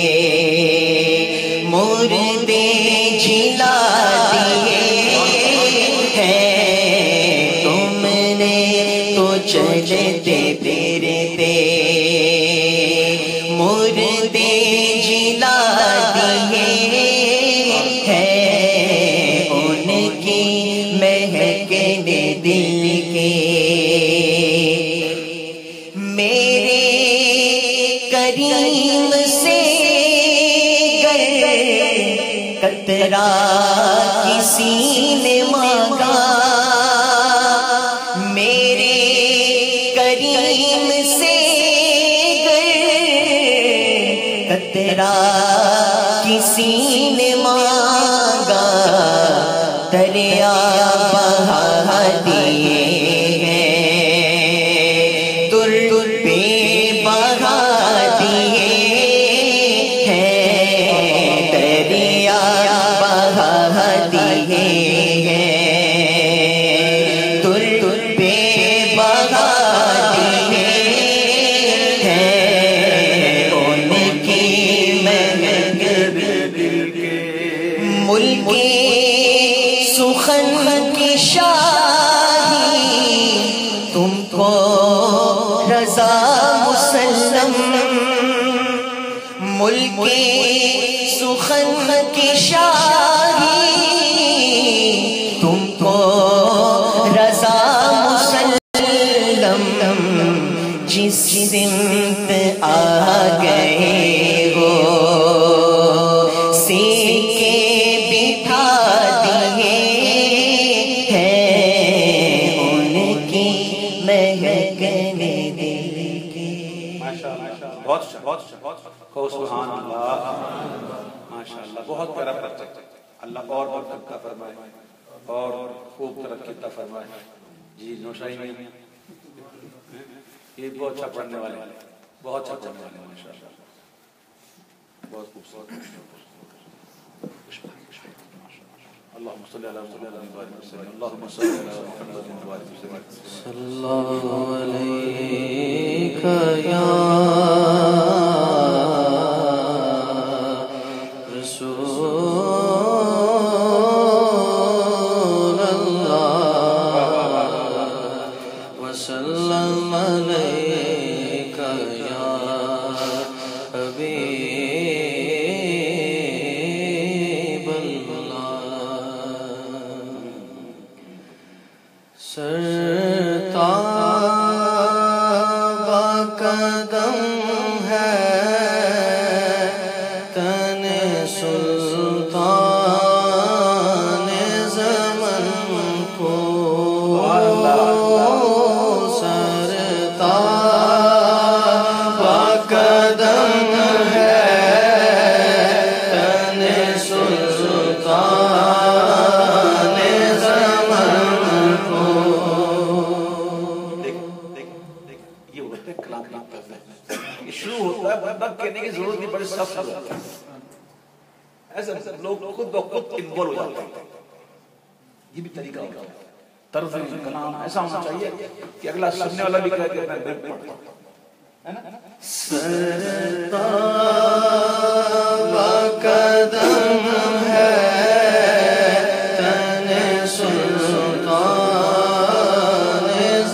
مردے جلا دیے ہیں تم نے تو چلتے پھرتے مردے جلا دیے ہیں ان کی مہکنے دل کے میرے کریم سے قطرہ کسی نے مانگا میرے کریم سے قطرہ کسی نے مانگا دریا بہا دیے ہیں در پہ بہا دیے ہیں دریا بہا دیے ہیں در پہ بہا دیے ہیں ان کی ملک سخن کی شاہی تم کو رضا مسلم ملک سخن کی شاہی تم کو رضا مسلم جس سمت آ گئے ہو سیکے بٹھا دیے ہیں ان کی مہکنے دل کے بہت بہت بہت سبحان اللہ ماشاءاللہ بہت پیارا پرچہ اللہ اور برکت کا فرمائے اور خوب ترقی عطا فرمائے جی نوشائی میں یہ بہت اچھا پڑھنے والے بہت اچھا پڑھنے والے ماشاءاللہ بہت خوبصورت اللهم صل على محمد وعلى آله وسلم اللهم صل على محمد وعلى آله وسلم صلی اللہ علیہ یا لوگ خود بخود انوالو ہو جاتے ہیں یہ بھی طریقہ ہوگا طرز کلام ایسا ہونا چاہیے کہ اگلا سننے والا بھی کہے کہ میں دل پڑھتا ہوں سرتاب قدم ہے تن سلطان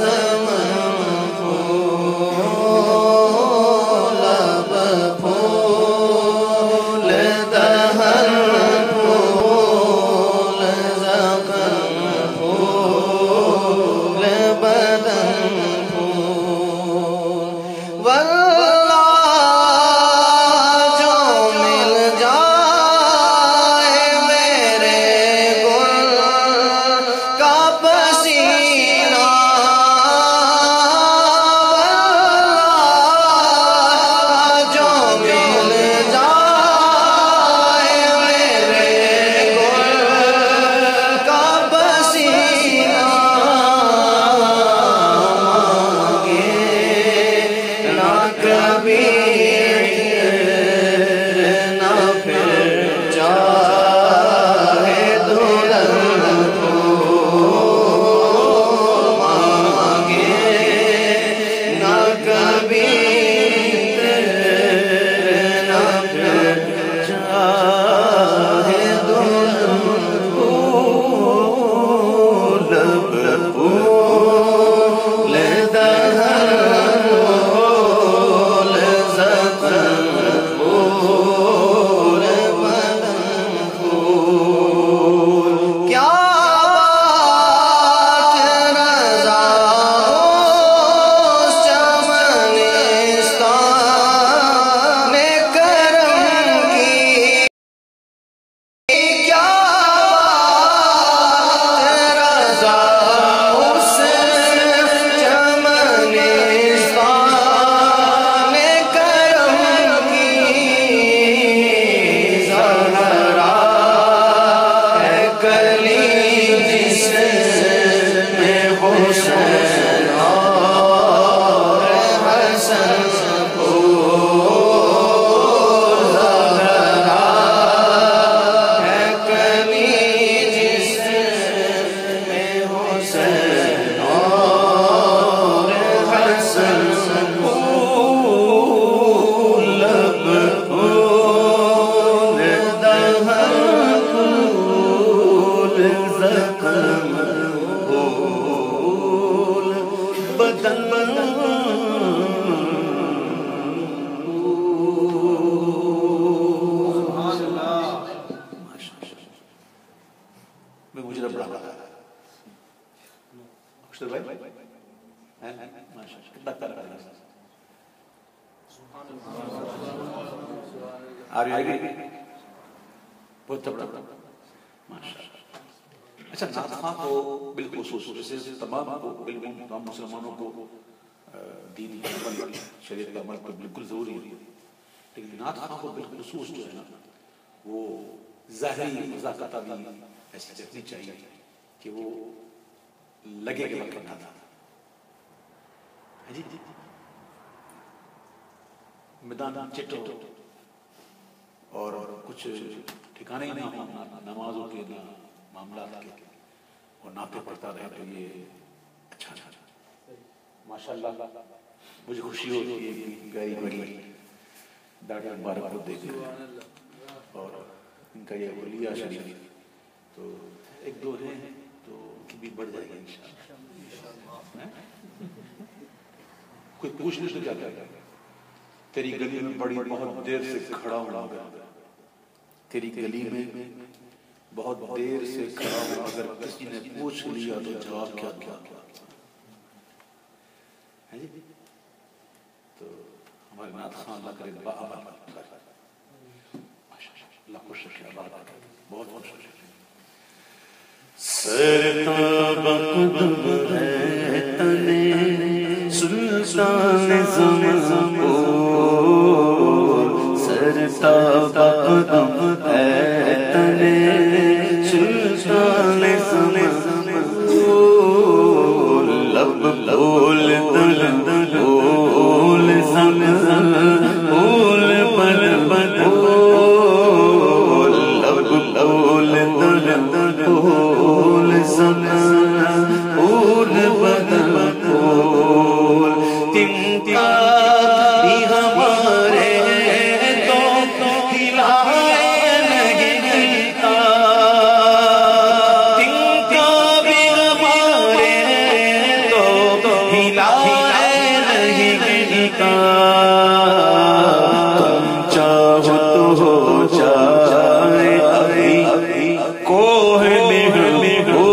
بھائی ماشاءاللہ کتنا پیارا پیارا آ رہی آگے بہت تبڑا ماشاءاللہ. اچھا نعت خواں کو بالخصوص جیسے تمام کو بالکل تمام مسلمانوں کو دین کی عمل شریعت کا عمل پر بالکل ضروری ہے، لیکن نعت خواں کو بالخصوص جو ہے نا وہ ظاہری مذاکرہ بھی ایسی رکھنی چاہیے کہ وہ لگے کہ وقت نہ تھا. جی جی میدان چٹو اور کچھ ٹھکانے ہی نہ نمازوں کے نہ معاملات کے اور نعتیں پڑھتا رہے تو یہ اچھا اچھا ماشاءاللہ. مجھے خوشی ہوتی ہے کہ گئی بڑی ڈاکٹر مبارک کو دیکھ اور ان کا یہ ولیہ شریف تو ایک دو ہیں تو ان کی بھی بڑھ جائے گی انشاءاللہ. کوئی پوچھ نہیں تو کیا کہتا ہے تیری گلی میں بڑی بہت دیر سے کھڑا ہوں گا، تیری گلی میں بہت دیر سے کھڑا ہوں، اگر کسی نے پوچھ لیا تو جواب کیا کیا تو ہمارے نعت خواں اللہ کرے باعمل اللہ خوش رکھے آباد بہت خوش رکھے. سرتاب قدم ہے تنے سلطان زمان سرتاب قدم ہے تنے سلطان زمان لب بول دل بول زمان بول بل بل لب بول دل بول زمان بول بل بول تم کا بھی ہمارے تو ہلائے نہیں کا تم کا بھی ہمارے تو ہلائے نہیں کا تم چاہو تو ہو جائے ابھی کوہ میں ہو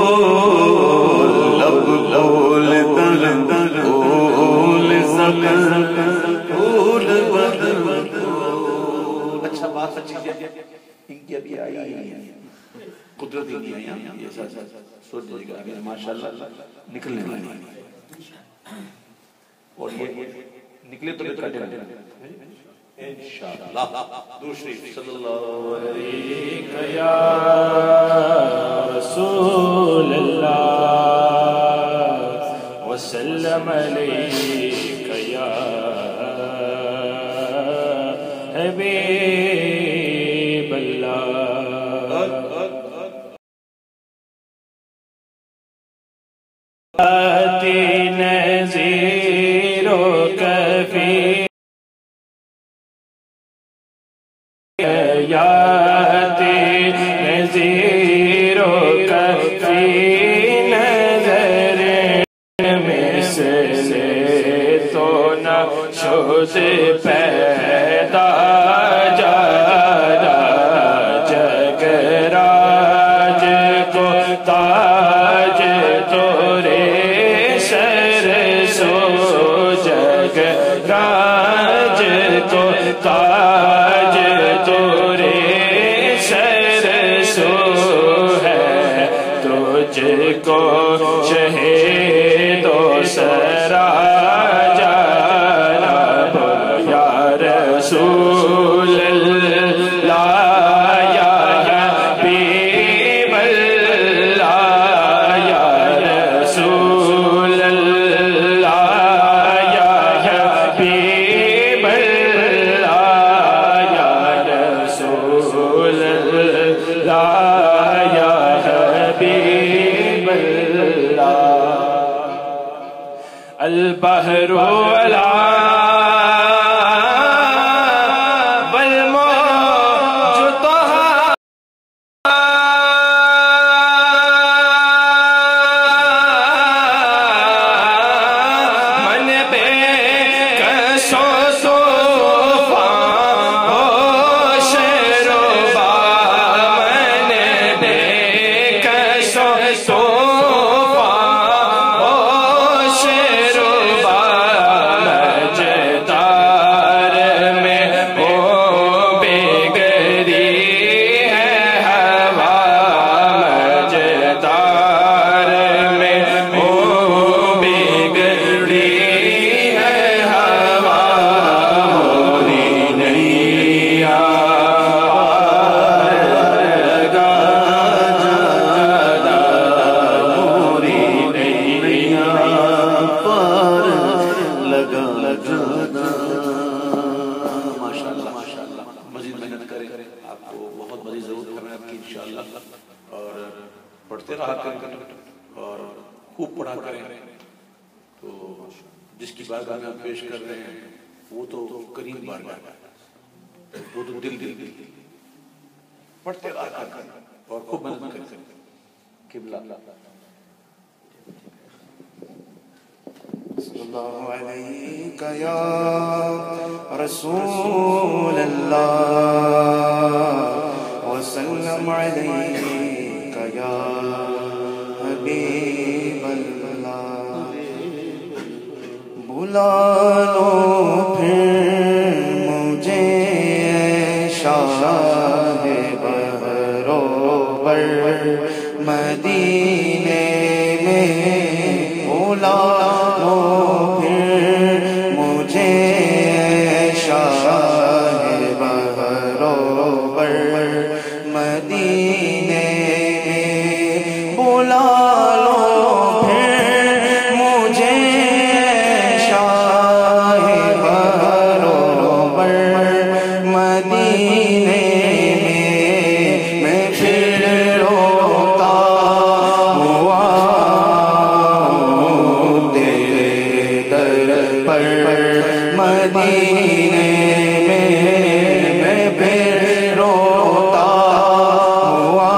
لب بول دل بول زمان بول بل بول. اچھا بات اچھی ہے ان کی ابھی آئی ہے قدرتی نہیں آئی یہ سوچ لیجیے گا ابھی ماشاءاللہ نکلنے والی اور یہ نکلے تو کٹے انشاءاللہ. دوسری صلی اللہ علیہ یا رسول اللہ وسلم علیک یا حبیب اللہ آتی نذیر و کفی یاتی نذیر و کفی نظر مثل تو نہ شد پیدا جارا جگ راج کو تاج تورے سر سو جگ راج کو تاج تورے سر سو ہے تجھ کو شہید و سرا جانا یا رسول اللہ یا حبیب اللہ یا رسول اللہ یا حبیب اللہ یا رسول اللہ یا حبیب اللہ. البحر علا والموج طہا من بے کسو طوفان ہوش ربا من بے کسو طوفان کھا کر اور خوب پڑھا کریں. تو جس کی بارگاہ میں آپ پیش کر رہے ہیں وہ تو کریم بارگاہ ہے، وہ تو دل دل دل پڑھتے رہا کر اور خوب محنت کریں. قبلہ صلی اللہ علیہ یا رسول اللہ وسلم علیہ یا حبیب اللہ. بلا لو پھر مجھے شاہ بہروبر مدینے میں، بلا لو پھر مجھے شاہ بہروبر مدینے میں، بلا لو پھر مجھے شاہ بہروبر مدینے میں. میں پھر روتا ہوا تیرے در پر مدینے میں، میں پھر روتا ہوا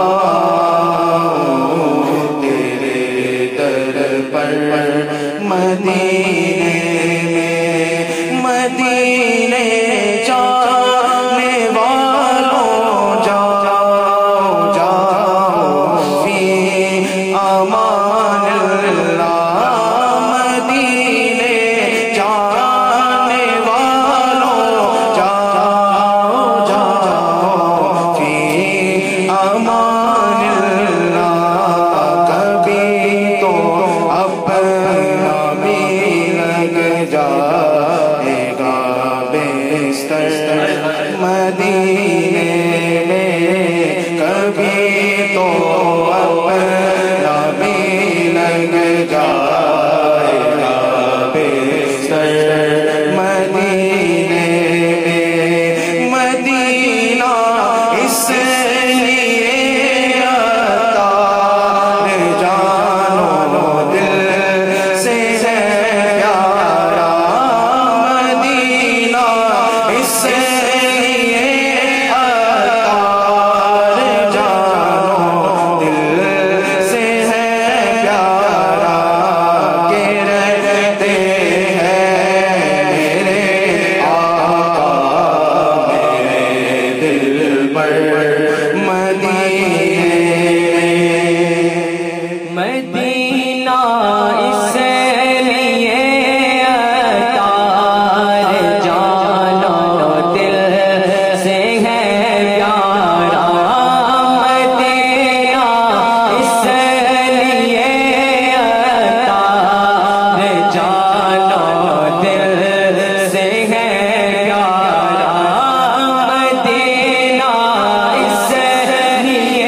تیرے در پر مدینے میں. مدینے جانے والوں جاؤ جاؤ فی امان اللہ. مدینے جانے والوں جاؤ جاؤ فی امان اللہ. کبھی تو اپنا بھی لگ جائے گا بستر مدینے میں، کبھی تو اپنا بھی لگ جائے گا بستر مدینے میں. مدینہ اس لیے عطار جانو دل سے ہے پیارا. مدینہ اس لیے عطار جانو دل سے ہے پیارا، کہ رہتے ہیں میرے آقا میرے دل پر مدینے میں. مدینہ اس لیے عطار جانو دل سے ہے پیارا. مدینہ اس لیے عطار جانو دل سے ہے پیارا. مدینہ اس لیے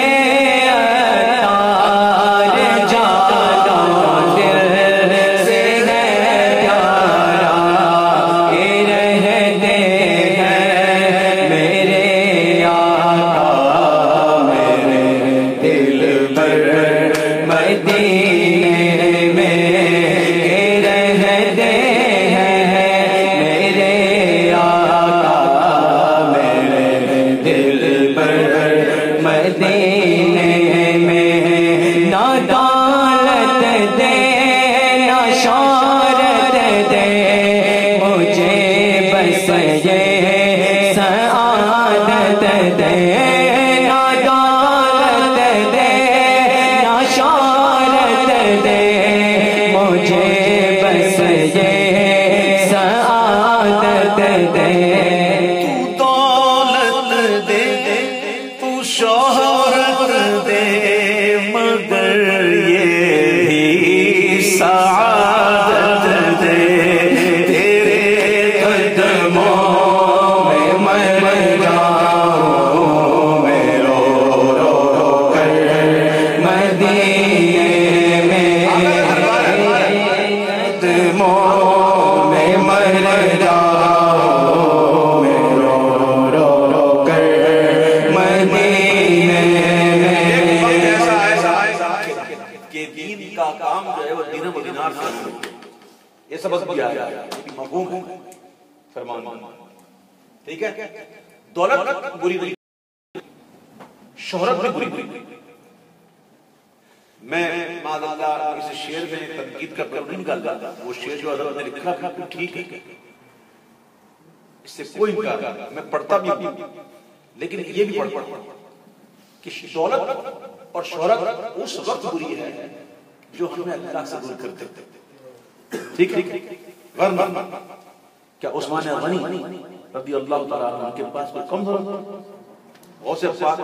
عطار جانو دل سے ہے پیارا، کہ رہتے ہیں میرے آقا میرے دل پر مدینے میں، کہ رہتے ہیں میرے آقا میرے دل پر مدینے میں. نہ دولت دے نہ شہرت دے مجھے بس یہ سعادت دے. نہ دولت دے نہ شہرت دے مجھے بس یہ سعادت دے. تو دولت دے تو شہرت دے، مگر یہ بھی سعادت دے. تیرے قدموں میں مر جاؤں میں رو رو کر مدینے میں. قدموں میں مر جاؤں میں رو رو کر مدینے میں. دینار سے ملتے ہیں. یہ سبق بھی آیا ہے, یہ بھی مفہوم ہے فرمان. ٹھیک ہے, دولت بری نہیں, شہرت بھی بری نہیں. میں معاذ اللہ اس شعر میں تنقید کا پرو نہیں نکالتا, وہ شعر جو حضرت نے لکھا بالکل ٹھیک ہے, اس سے کوئی انکار نہیں, میں پڑھتا بھی ہوں, لیکن یہ بھی پڑھتا ہوں کہ دولت اور شہرت اس وقت بری ہے جو ہمیں اللہ سے دور کرتے ہیں. ٹھیک ہے, ورنہ کیا عثمان غنی رضی اللہ تعالیٰ عنہ کے پاس کوئی کم دولت, غوث پاک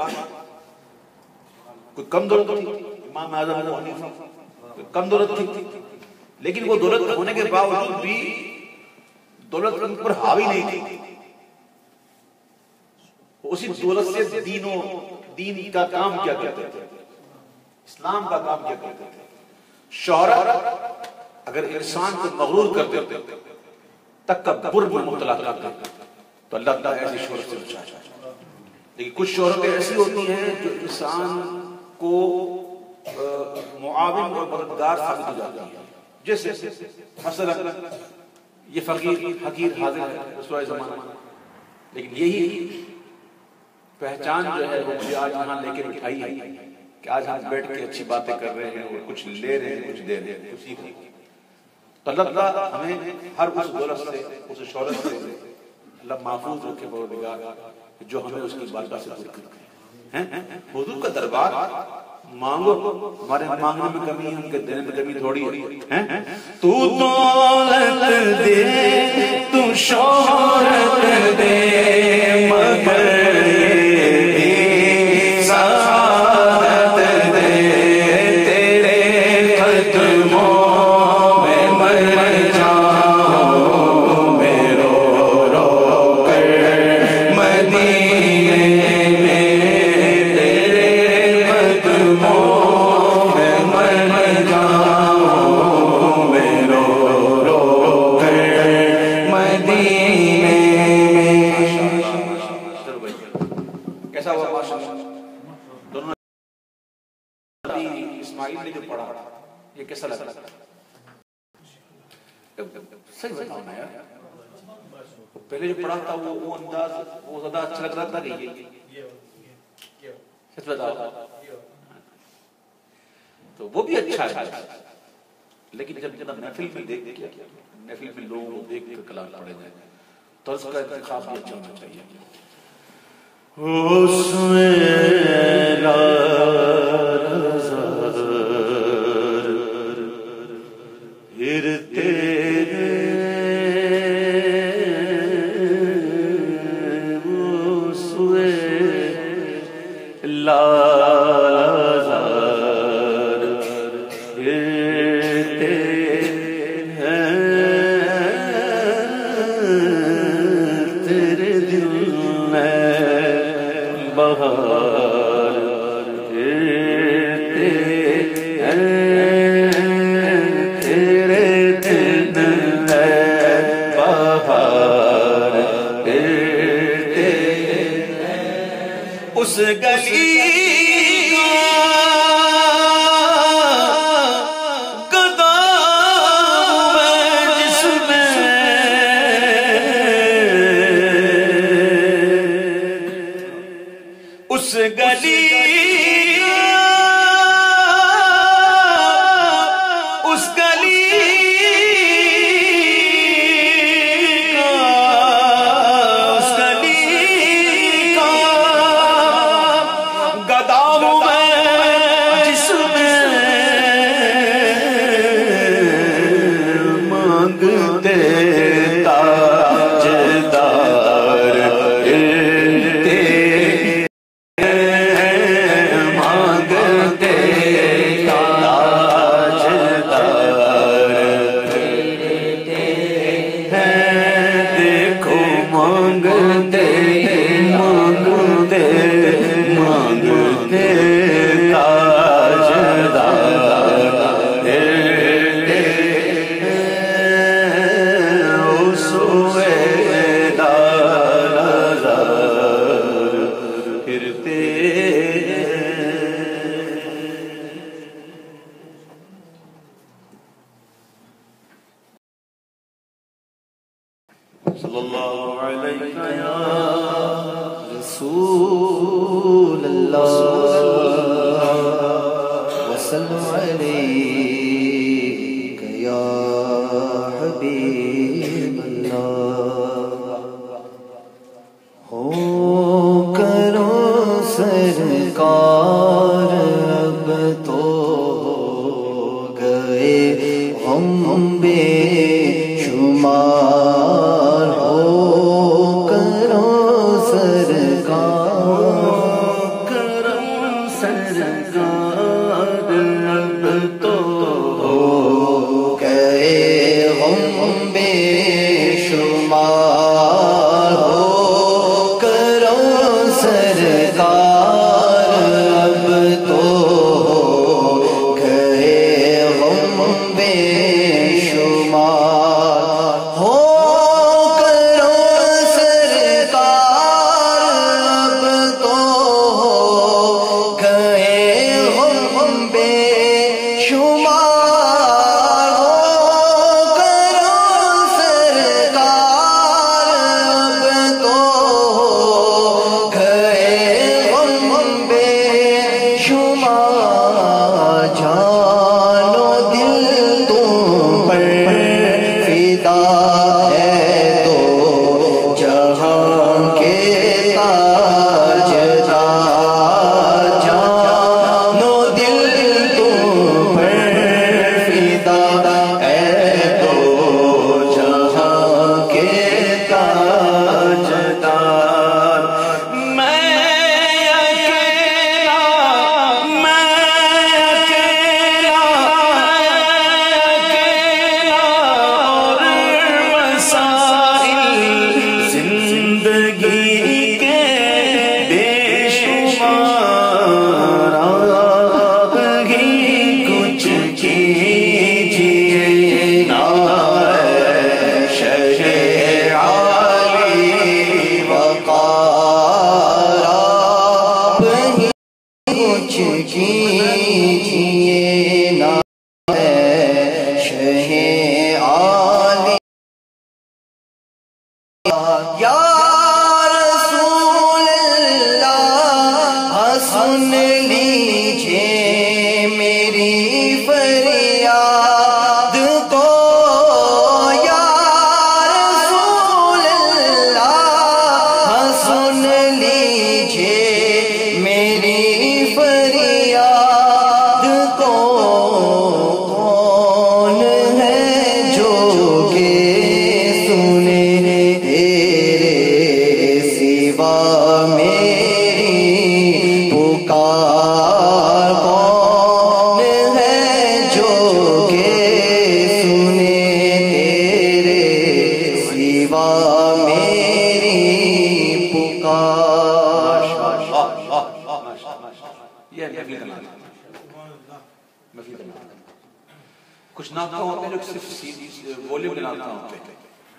کوئی کم دولت تھی, امام اعظم ابو حنیفہ کوئی کم دولت تھی, لیکن وہ دولت ہونے کے باوجود بھی دولت ان پر حاوی نہیں تھی. اسی دولت سے دین و دین کا کام کیا کرتے تھے, اسلام کا کام کیا کرتے تھے. شہرت اگر انسان کو مغرور کر دیتے تکبر میں مبتلا کر دیتے تو اللہ تعالیٰ ایسی شہرت سے بچائے. لیکن کچھ شہرتیں ایسی ہوتی ہیں جو انسان کو معاون اور مددگار ثابت ہو جاتی ہیں. جیسے مثلا یہ فقیر حقیر حاضر ہے رسول زمانہ, لیکن یہی پہچان جو ہے وہ مجھے آج یہاں لے کے بٹھائی ہے کہ آج ہم بیٹھ کے اچھی باتیں کر رہے ہیں اور کچھ لے رہے ہیں, کچھ دے رہے ہیں, کچھ سیکھ رہے ہیں. تو اللہ تعالیٰ ہمیں ہر اس دولت سے, اس شہرت سے اللہ محفوظ رکھے پروردگار, جو ہمیں اس کی بارگاہ سے دور کرے. حضور کا دربار مانگو, ہمارے مانگنے میں کمی ہے, ان کے دینے میں کمی تھوڑی ہے. تو دولت دے تو شہرت دے, مگر سعادت دے تیرے قدموں میں مر جاؤں میں رو رو کر مدینے میں, تیرے قدموں میں مر جاؤں میں رو رو کر مدینے میں. کیسا ہوا ماشاءاللہ, دونوں اسماعیل نے جو پڑھا یہ کیسا لگا؟ صحیح بتاؤ نا یار, پہلے جو پڑھا تھا وہ وہ انداز وہ زیادہ اچھا لگ رہا تھا کہ یہ سچ بتاؤ, تو وہ بھی اچھا ہے, لیکن جب جب محفل میں دیکھ کے محفل میں لوگوں کو دیکھ کر کلام پڑھے جائے تو اس کا انتخاب بھی اچھا ہونا چاہیے. اس گلی گدا सल्लल्लाहु अलैहि या रसूल अल्लाह वसल्लम अलैका या हबीब अल्लाह। हो करो सरकार अब तो गए हम बेशुमार, हो करो सरकार करम सरकार अब तो हो गए हम बेशुमार, हो करो सरकार अब तो गए हम बेशुमार, हो करो सरकार अब तो गए हम बेशुमार, हो करो सरकार अब तो गए हम बेशुमार। जानो दिल तुम पर फिदा है तो जहां के ताजदार, जानो दिल तुम पर फिदा है तो जहां के ताजदार। मैं अकेला मैं अकेला अकेला और मसाइल जिंदगी के बेशुमार, आप ही कुछ कीजिए ना शहे आली वक़ार, आप ही कुछ कीजिए ना शहे आली। या रसूल अल्लाह सुन लीजिए मेरी फरियाद को, या रसूल अल्लाह सुन लीजिए मेरी फरियाद को। कौन है जो के सुने तेरे सिवा मेरी पुकार, कौन है जो के सुने तेरे सिवा मेरी पुकार। ये महफिल का नाम है। महफिल का नाम है। कुछ नाता होते हैं जो सिर्फ वॉल्यूम के नाता होते हैं।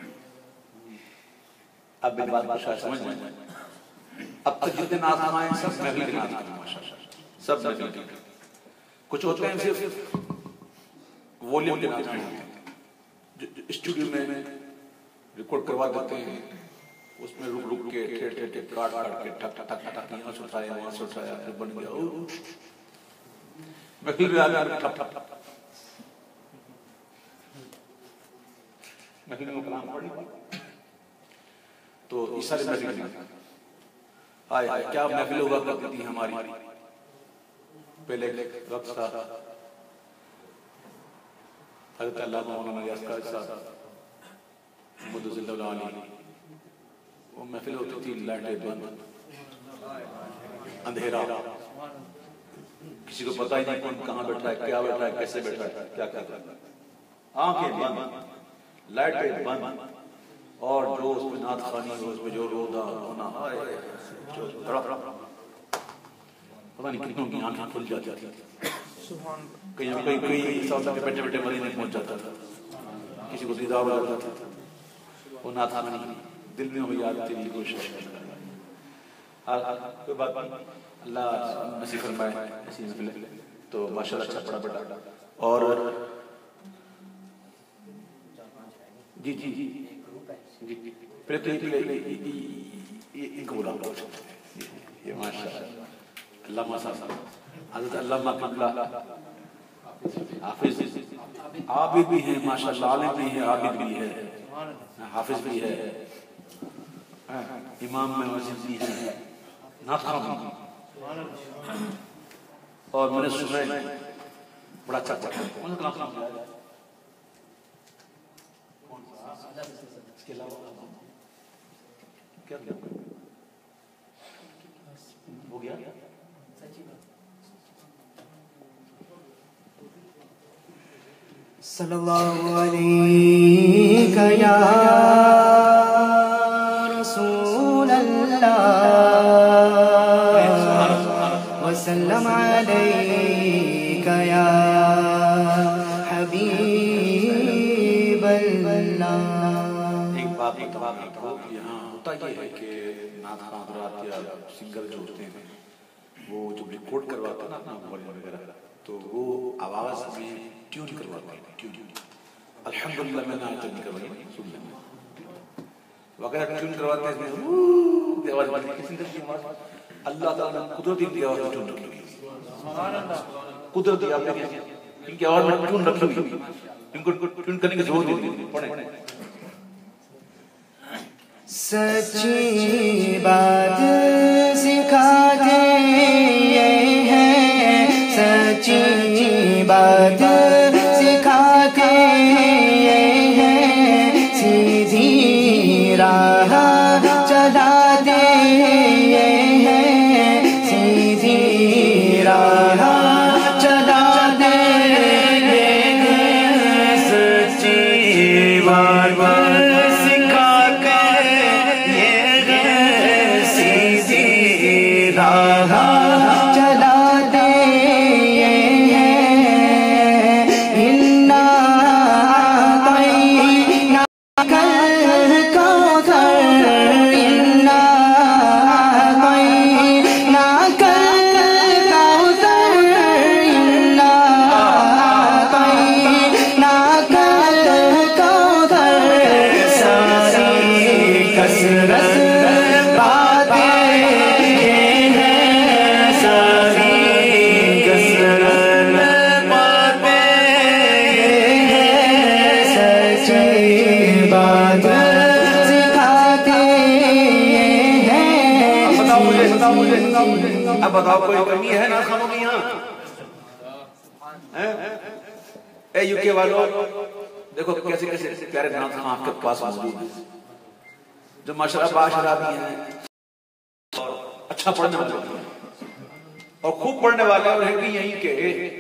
अब मेरी बात को शायद समझ में आए। अब तक जितने नात आए सब महफिल के नात हैं, सब महफिल के। कुछ होते हैं सिर्फ वॉल्यूम के नात होते हैं, जो स्टूडियो में रिकॉर्ड करवा देते हैं, उसमें रुक रुक के ठेठ ठेठ काट काट के ठक ठक ठक ठक यहाँ से उठाया वहाँ से उठाया फिर बन गया। महफिल में आया ठप ठप ठप महफिल में कलाम पढ़ी तो इस सारे महफिल में आए आए क्या महफिल हुआ करती थी हमारी। पहले वक्त था हज़रत अल्लाह मौलाना रियाज़ क़ारी साहब मुद्दसिल्लाह अलैहि, वो महफिल होती थी लाइटें बंद, अंधेरा, किसी को पता ही नहीं कौन कहाँ बैठा है, क्या बैठा है, कैसे बैठा है, क्या क्या कर रहा है। आंखें बंद, लाइटें बंद, और जो उसमें नात खानी हो उसमें जो रोदा होना जो पता नहीं कितनों की आंखें खुल जाती थी। कहीं कहीं कहीं साथ में बैठे बैठे मदीने पहुंच जाता था, किसी को दीदार हो जाता था। वो नात खानी दिल में हो याद तेरी कोशिश कोई बात नहीं, अल्लाह नसीब फरमाए ऐसी महफिल। तो माशाल्लाह अच्छा पड़ा बेटा। और जी जी जी پھر تو ان کو بلا لو یہ ماشاء اللہ علامہ صاحب حضرت علامہ قبلہ حافظ عابد بھی ہیں ماشاء اللہ، عالم بھی ہے، عابد بھی ہے، حافظ بھی ہے، امام میں مسجد بھی ہے، نعت خوان اور میں نے سنا ہے بڑا اچھا اچھا کون سا کلام سنا ہے اس کے علاوہ کیا کیا ہو گیا صلی اللہ علیہ یا رسول اللہ وسلم علیک یا حبیب اللہ۔ ایک بات بتا دوں کہ یہاں ہوتا یہ ہے کہ نعت خواں حضرات یا سنگر جو ہوتے ہیں وہ جب ریکارڈ کرواتے ہیں نا اپنا موبائل وغیرہ تو وہ آواز میں ٹیون کرواتے ہیں، ٹیون الحمدللہ میں نے آج تک نہیں کروائی سن لیں وغیرہ ٹیون کرواتے ہیں اس میں آواز بنتی ہے سنگر کی آواز اللہ تعالیٰ نے قدرتی دی آواز میں ٹیون رکھ لگی، قدرتی آپ دیکھیں ان کی آواز میں ٹیون رکھ لگی، ان کو ٹیون کرنے کی ضرورت نہیں، پڑھیں سچی بات سکھاتے ہیں، سچی بات سکھاتے ہیں، سیدھی راہ چلاتے ہیں، سیدھی راہ چلاتے ہیں، سچی بات اب بتاؤ کوئی کمی ہے نا خانوں کی یہاں اے یو کے والوں دیکھو کیسے کیسے پیارے نام خان آپ کے پاس موجود ہیں جو ماشاءاللہ باشرابی ہیں اور اچھا پڑھنے والے ہیں اور خوب پڑھنے والے ہیں کہ یہیں کے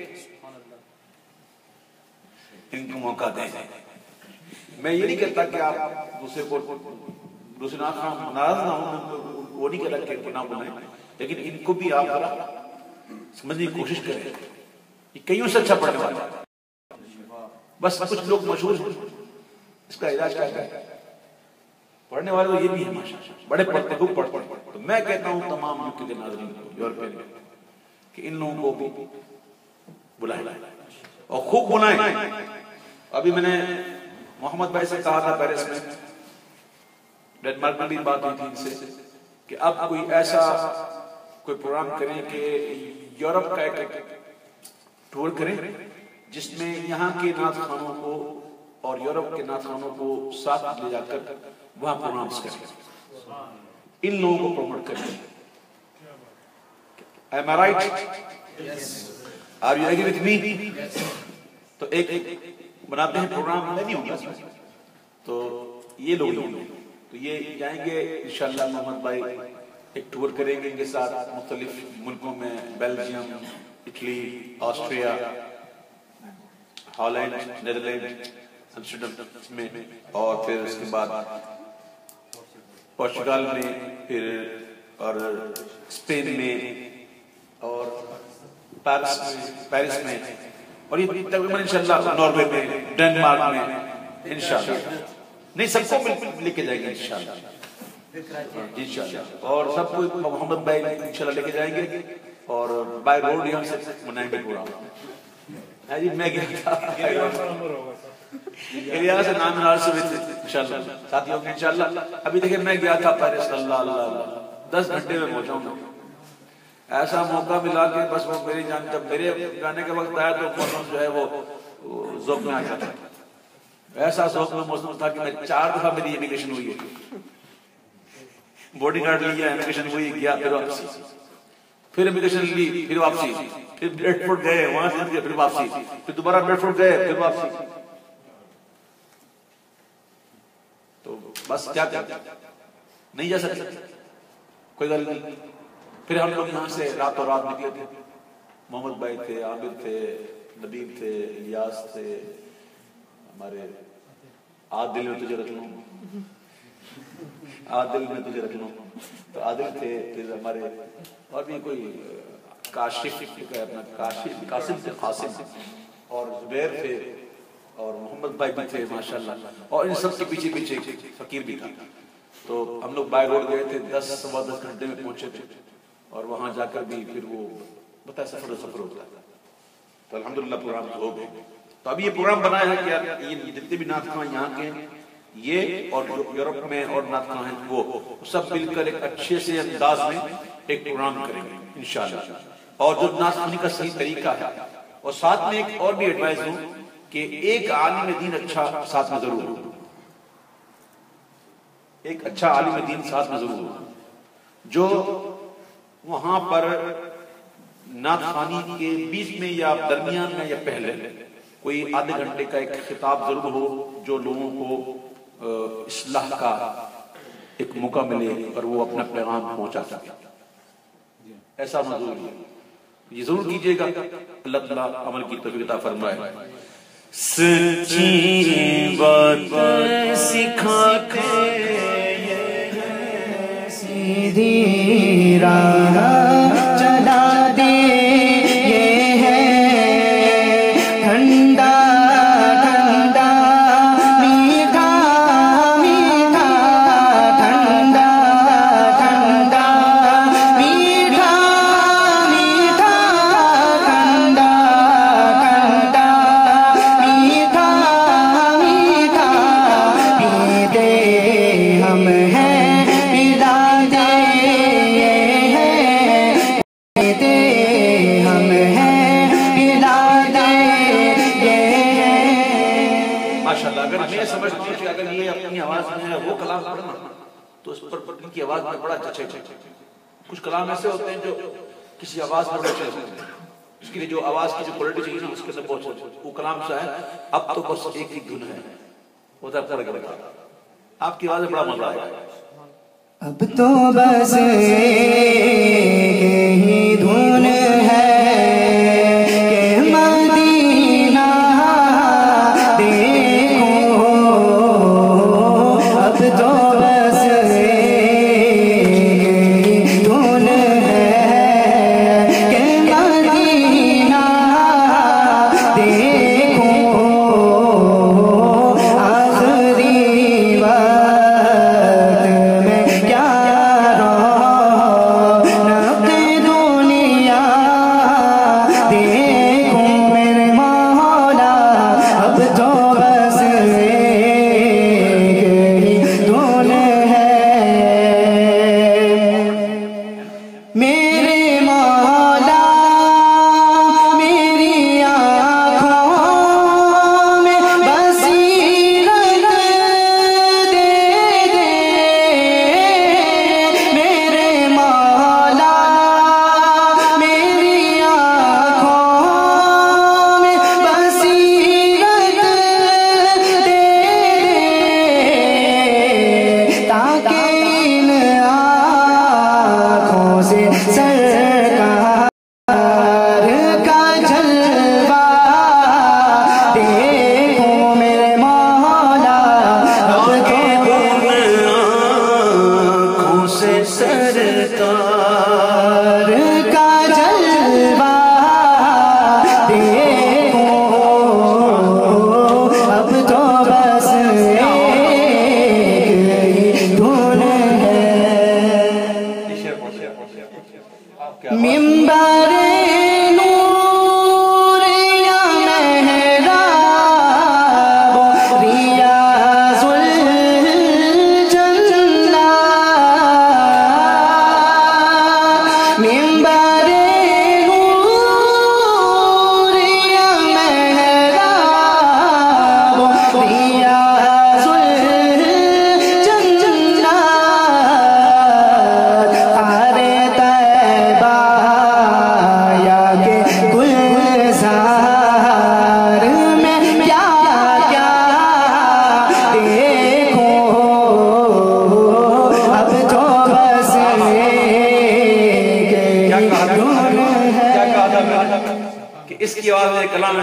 ان کو موقع دیں میں یہ نہیں کہتا کہ آپ دوسرے کو دوسرے نام خان ناراض نہ ہوں وہ نہیں کہتا کہ نہ بنائیں لیکن ان کو بھی آپ سمجھنے کی کوشش کریں یہ کئیوں سے اچھا پڑھنے والا بس کچھ لوگ مشہور ہیں اس کا علاج کیا ہے پڑھنے والے یہ بھی ہیں ماشاءاللہ بڑے پڑھتے خوب پڑھتے تو میں کہتا ہوں تمام یوکے کے ناظرین کو یورپین کہ ان لوگوں کو بھی بلائیں اور خوب بلائیں ابھی میں نے محمد بھائی سے کہا تھا پیرس میں ڈنمارک میں بھی بات ہوئی تھی ان سے کہ اب کوئی ایسا کوئی پروگرام کریں کہ یورپ کا ایک ٹور کریں جس میں یہاں کے نعت خوانوں کو اور یورپ کے نعت خوانوں کو ساتھ لے جا کر وہاں پروگرامز کریں ان لوگوں کو پروموٹ کریں Am I right? Yes. Are you agree with me? Yes. تو ایک بناتے ہیں پروگرام میں نہیں ہوگا تو یہ لوگ ہوں گے تو یہ جائیں گے انشاءاللہ محمد بھائی ایک ٹور کریں گے ان کے ساتھ مختلف ملکوں میں Belgium Italy Austria Holland Netherland Amsterdam میں اور پھر اس کے بعد پورچگل میں پھر اور اسپین میں اور پیرس میں پیرس میں اور یہ تقریباً انشاءاللہ ناروے میں ڈنمارک میں انشاءاللہ نہیں سب کو لے کے جائیں گے انشاءاللہ انشاءاللہ اور سب کو محمد بھائی انشاءاللہ لے کے جائیں گے اور بائی روڈ یہاں سے منائیں گے پورا میں گیا تھا ایریا سے نام نال سے انشاءاللہ ساتھیوں کے انشاءاللہ ابھی دیکھیں میں گیا تھا پیرس اللہ اللہ اللہ دس گھنٹے میں پہنچا ہوں ایسا موقع ملا کہ بس وہ میری جان جب میرے جانے کا وقت آیا تو موسم جو ہے وہ ذوق میں آ جاتا ہے ایسا ذوق میں موسم تھا کہ میں چار دفعہ میری امیگریشن ہوئی ہے بورڈنگ کارڈ لیا امیگریشن ہوئی گیا پھر واپسی پھر امیگریشن لی پھر واپسی پھر بریڈ فورڈ گئے وہاں سے پھر واپسی پھر دوبارہ بریڈ فورڈ گئے پھر واپسی تو بس کیا کیا نہیں جا سکتے کوئی غلط نہیں پھر ہم لوگ یہاں سے راتوں رات نکلے تھے محمد بھائی تھے عامر تھے نبیل تھے الیاس تھے ہمارے عادل میں تجھے رکھ لوں عادل میں تجھے رکھ لوں تو عادل تھے پھر ہمارے اور بھی کوئی کاشف اپنا کاشف قاسم تھے قاسم اور زبیر تھے اور محمد بھائی بھی تھے ماشاءاللہ اور ان سب کے پیچھے پیچھے فقیر بھی تھا تو ہم لوگ بائی روڈ گئے تھے دس سوا دس گھنٹے میں پہنچے تھے اور وہاں جا کر بھی پھر وہ بتا سفر سفر ہوتا ہے تو الحمدللہ پروگرام ہو گئے تو اب یہ پروگرام بنایا ہے کہ یہ جتنے بھی نعت خواں یہاں کے یہ اور یورپ میں اور نعت خواں ہیں وہ سب مل کر ایک اچھے سے انداز میں ایک پروگرام کریں گے انشاءاللہ اور جو نعت خوانی کا صحیح طریقہ ہے اور ساتھ میں ایک اور بھی ایڈوائز ہوں کہ ایک عالم دین اچھا ساتھ میں ضرور ہو ایک اچھا عالم دین ساتھ میں ضرور ہو جو وہاں پر نعت خوانی کے بیچ میں یا درمیان میں یا پہلے کوئی آدھے گھنٹے کا ایک خطاب ضرور ہو جو لوگوں کو اصلاح کا ایک موقع ملے اور وہ اپنا پیغام پہنچا سکے ایسا ضرور ہے یہ ضرور کیجئے گا اللہ تعالیٰ عمل کی توفیق عطا فرمائے سچی بات سکھاتے سیدھی راہ چلا دے یہ ہے ٹھنڈا ٹھنڈا میٹھا میٹھا ٹھنڈا ٹھنڈا میٹھا میٹھا ٹھنڈا ٹھنڈا میٹھا میٹھا پیتے ہم ہیں پلا دے ہم ہیں پلا دے ماشاءاللہ اگر میں سمجھتا ہوں کہ اگر یہ اپنی آواز میں وہ کلام پڑھنا تو اس پر ان کی آواز میں بڑا چچے کچھ کلام ایسے ہوتے ہیں جو کسی آواز میں بڑا چچے اس کے لیے جو آواز کی جو کوالٹی چاہیے نا اس کے اندر بہت وہ کلام سا ہے اب تو بس ایک ہی دھن ہے وہ تو پڑھ گا آپ کی آواز میں بڑا مزہ آئے گا اب تو بس ہی دھن ہے کہ مدینہ دیکھو اب تو بس ہی دھن ہے کہ مدینہ دیکھو آخری وقت میں کیا رونق دنیا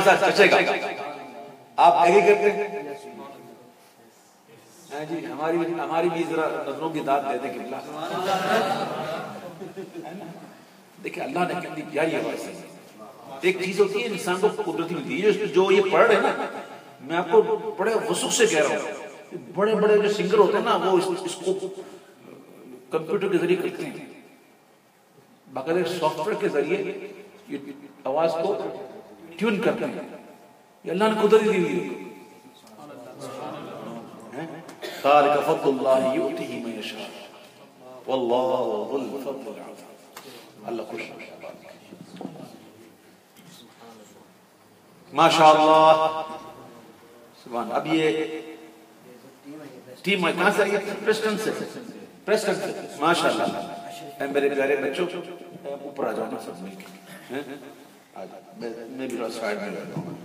ساتھ چچے گا. آپ ایگری کرتے ہیں؟ جی ہماری ہماری بھی ذرا نظروں کی داد دے دیں کہ دیکھیں اللہ نے کتنی پیاری آواز ہے. ایک چیز ہوتی ہے انسان کو قدرتی ملتی ہے. جو یہ پڑھ رہے ہیں نا، میں آپ کو بڑے وسوخ سے کہہ رہا ہوں، بڑے بڑے جو سنگر ہوتے ہیں نا وہ اس کو کمپیوٹر کے ذریعے کرتے ہیں، باقاعدہ سافٹ ویئر کے ذریعے یہ آواز کو ٹیون کرتے ہیں. یہ اللہ نے قدرتی دی ہوئی. ذالک فضل اللہ یؤتیہ من یشاء واللہ ذو الفضل العظیم. اللہ خوش ماشاء اللہ سبحان. اب یہ ٹیم ہے کہاں سے آئی ہے؟ پریسٹن سے. پریسٹن سے ماشاء اللہ. میرے پیارے بچوں اوپر آ جاؤ نا سب مل کے. میں بھی سائڈ میں بیٹھا ہوں.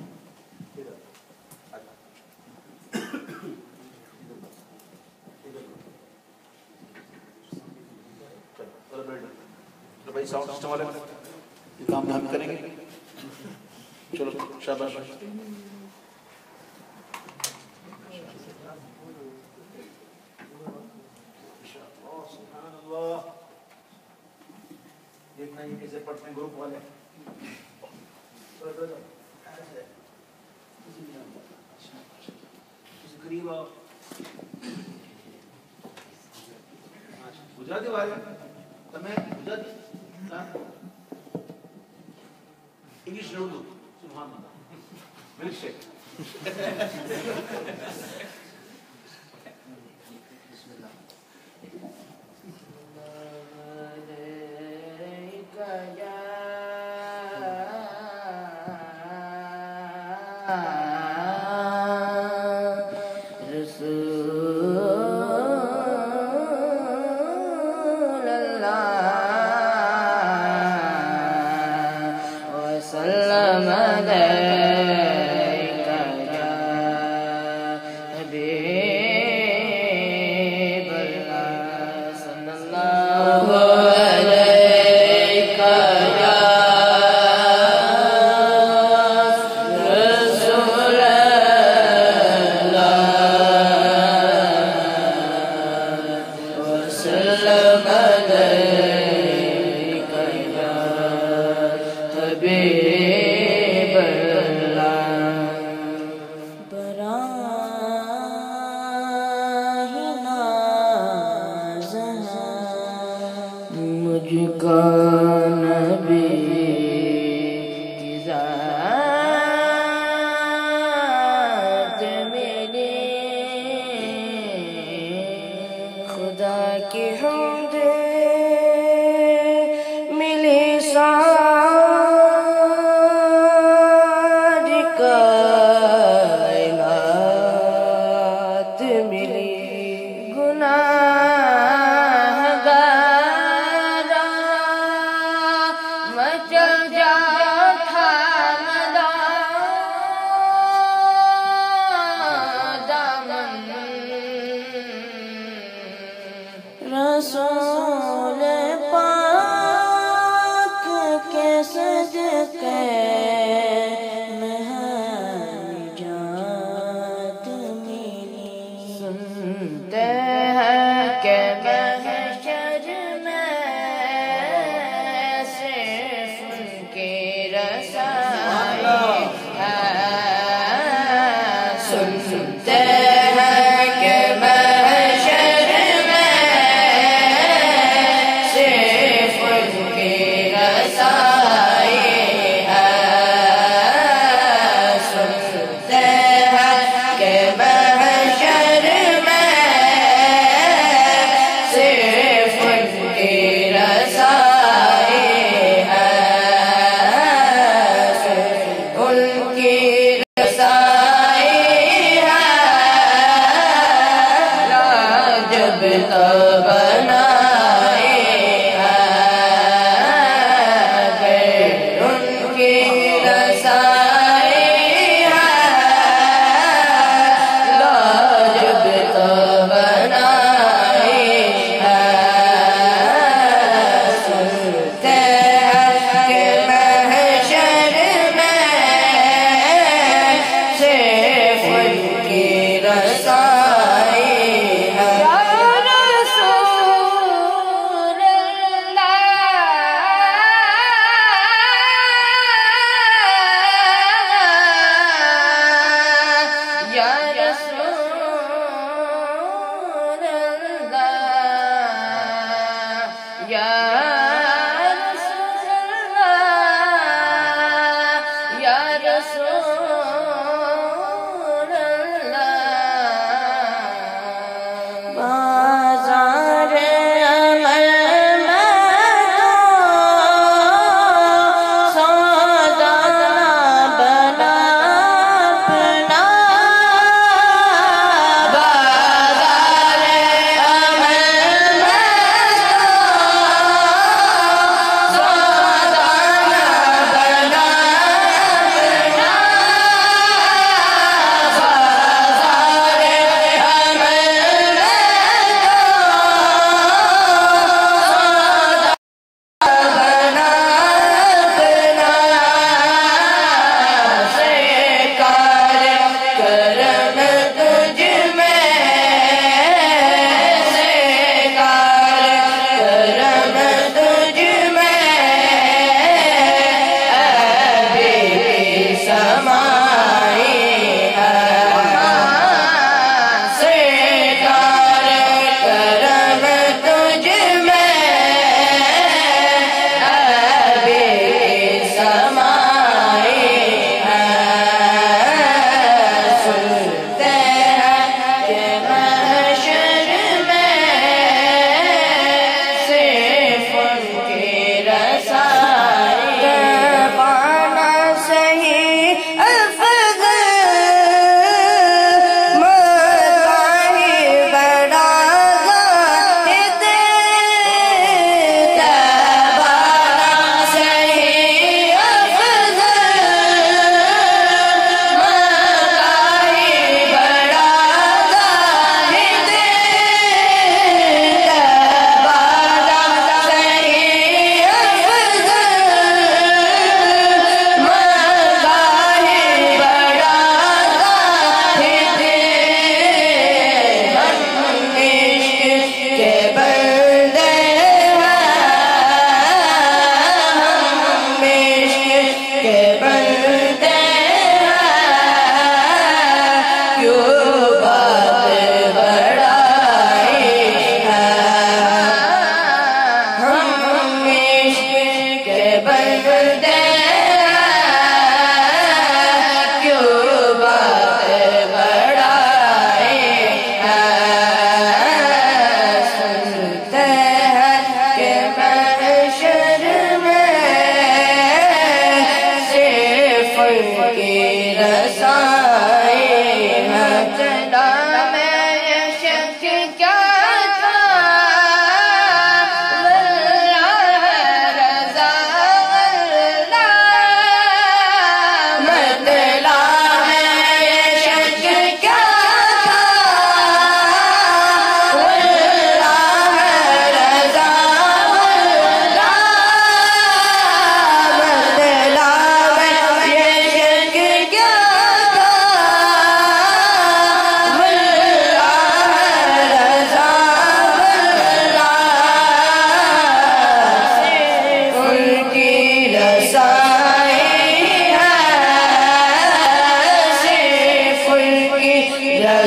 بھائی ساؤنڈ سسٹم والے یہ کام ہم کریں گے. چلو شاباش. سبحان اللہ. دیکھنا یہ کیسے پڑھتے ہیں گروپ والے. قریب آؤ. گجراتی والے تمہیں گجراتی انگلش اردو. سبحان اللہ. Milk shake.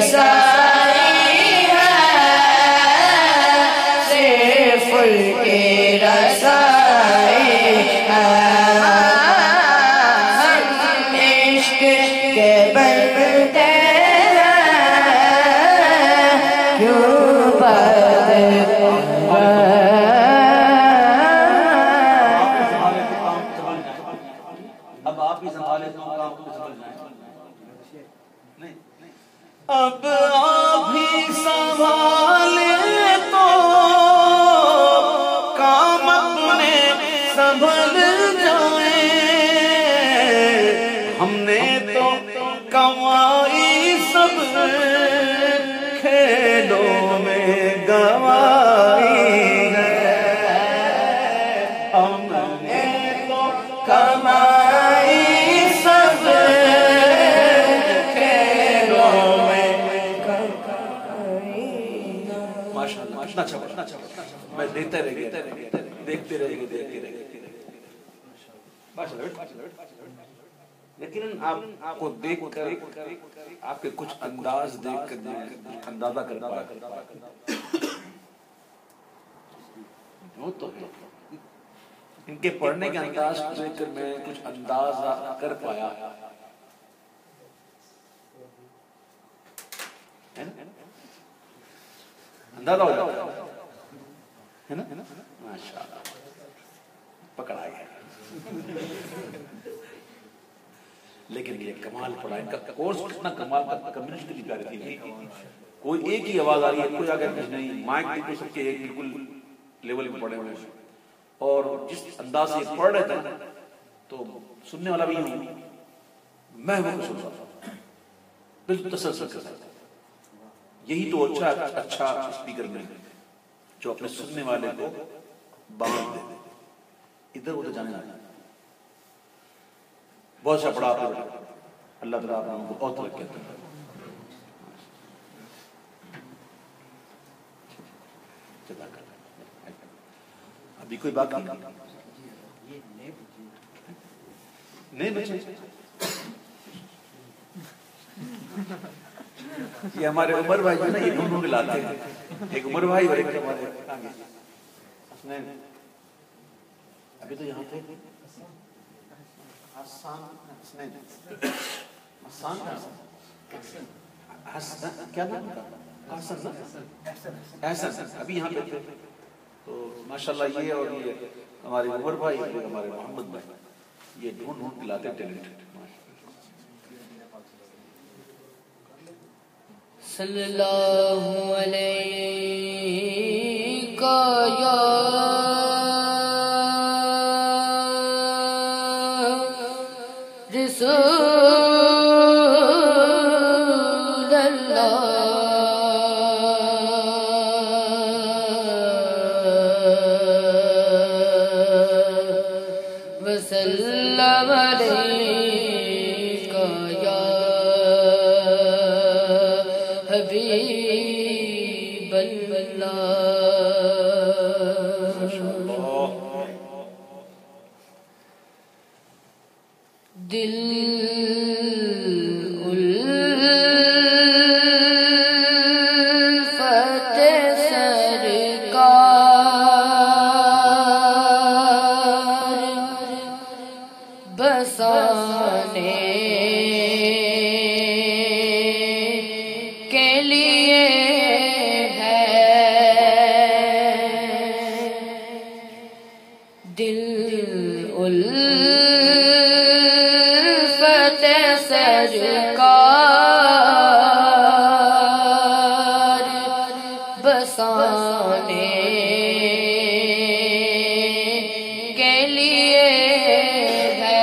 رسائی ہے صرف ان کی رسائی ہے ہم عشق کے بندے اب آپ ہی سنبھالے تو کام کو سمجھ جائیں نہیں اب آپ ہی سنبھالے تو کام اپنے سنبھل جائیں ہم نے تو کمائی سب کھیلوں میں گوائی ہے ہم نے تو کمائی سب کھیلوں میں ماشاءاللہ کتنا اچھا کتنا اچھا میں دیتے رہ گئے دیکھتے رہ گئے دیکھتے رہ گئے لیکن آپ کو دیکھ کر آپ کے کچھ انداز دیکھ کر اندازہ کر پایا جو تو ہے ان کے پڑھنے کے انداز کو دیکھ کر میں کچھ اندازہ کر پایا اندازہ ہو جاتا ہے نا ماشاءاللہ پکڑ آ گیا لیکن یہ کمال پڑا ان کا کورس کتنا کمال کا کمیونٹی کی پیاری تھی کوئی ایک ہی آواز آ رہی ہے کوئی آگے کچھ نہیں مائک بھی سب کے ایک بالکل لیول پہ پڑے ہوئے اور جس انداز سے پڑھ رہے تھے تو سننے والا بھی ہوں میں وہ سن رہا تھا بالکل تسلسل کے ساتھ یہی تو اچھا اچھا اسپیکر میں جو اپنے سننے والے کو باندھ دے ادھر ادھر جانے لگا بہت سا پڑھا آپ اللہ تعالیٰ آپ کو بہت ترقی عطا کرے ابھی کوئی بات نہیں نہیں بچے یہ ہمارے عمر بھائی جو نا یہ ڈھونڈ ڈھونڈ لاتے ہیں ایک عمر بھائی اور ایک ہمارے ابھی تو یہاں تھے کیا نام احسن ابھی یہاں پہ تھے تو ماشاءاللہ یہ اور یہ ہمارے عمر بھائی اور ہمارے محمد بھائی یہ ڈھونڈ ڈھونڈ کے لاتے ٹیلنٹ صلی اللہ علیہ یا رسول اللہ وسلم علیہ یا حبیب اللہ دل الفت سرکار بسانے کے لیے ہے دل الفت سرکار بسانے کے لیے ہے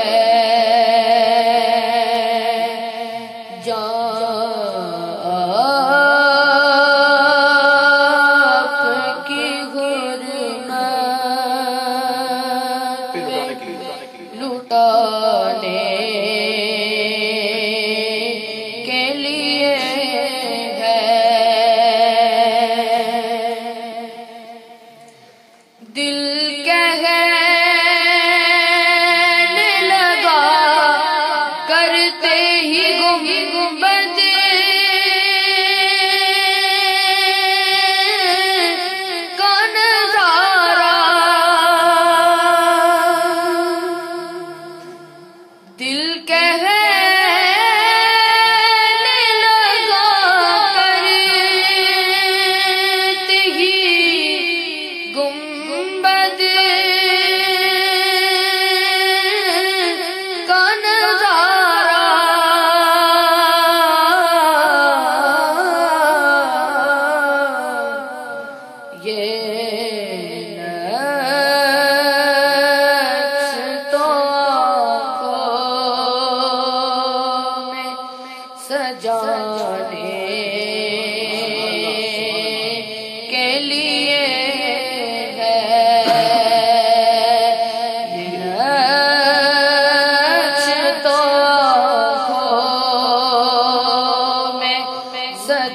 آپ کی حرمت لٹانے کے لیے ہے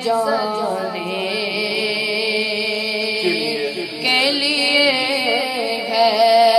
सजाने के लिए है।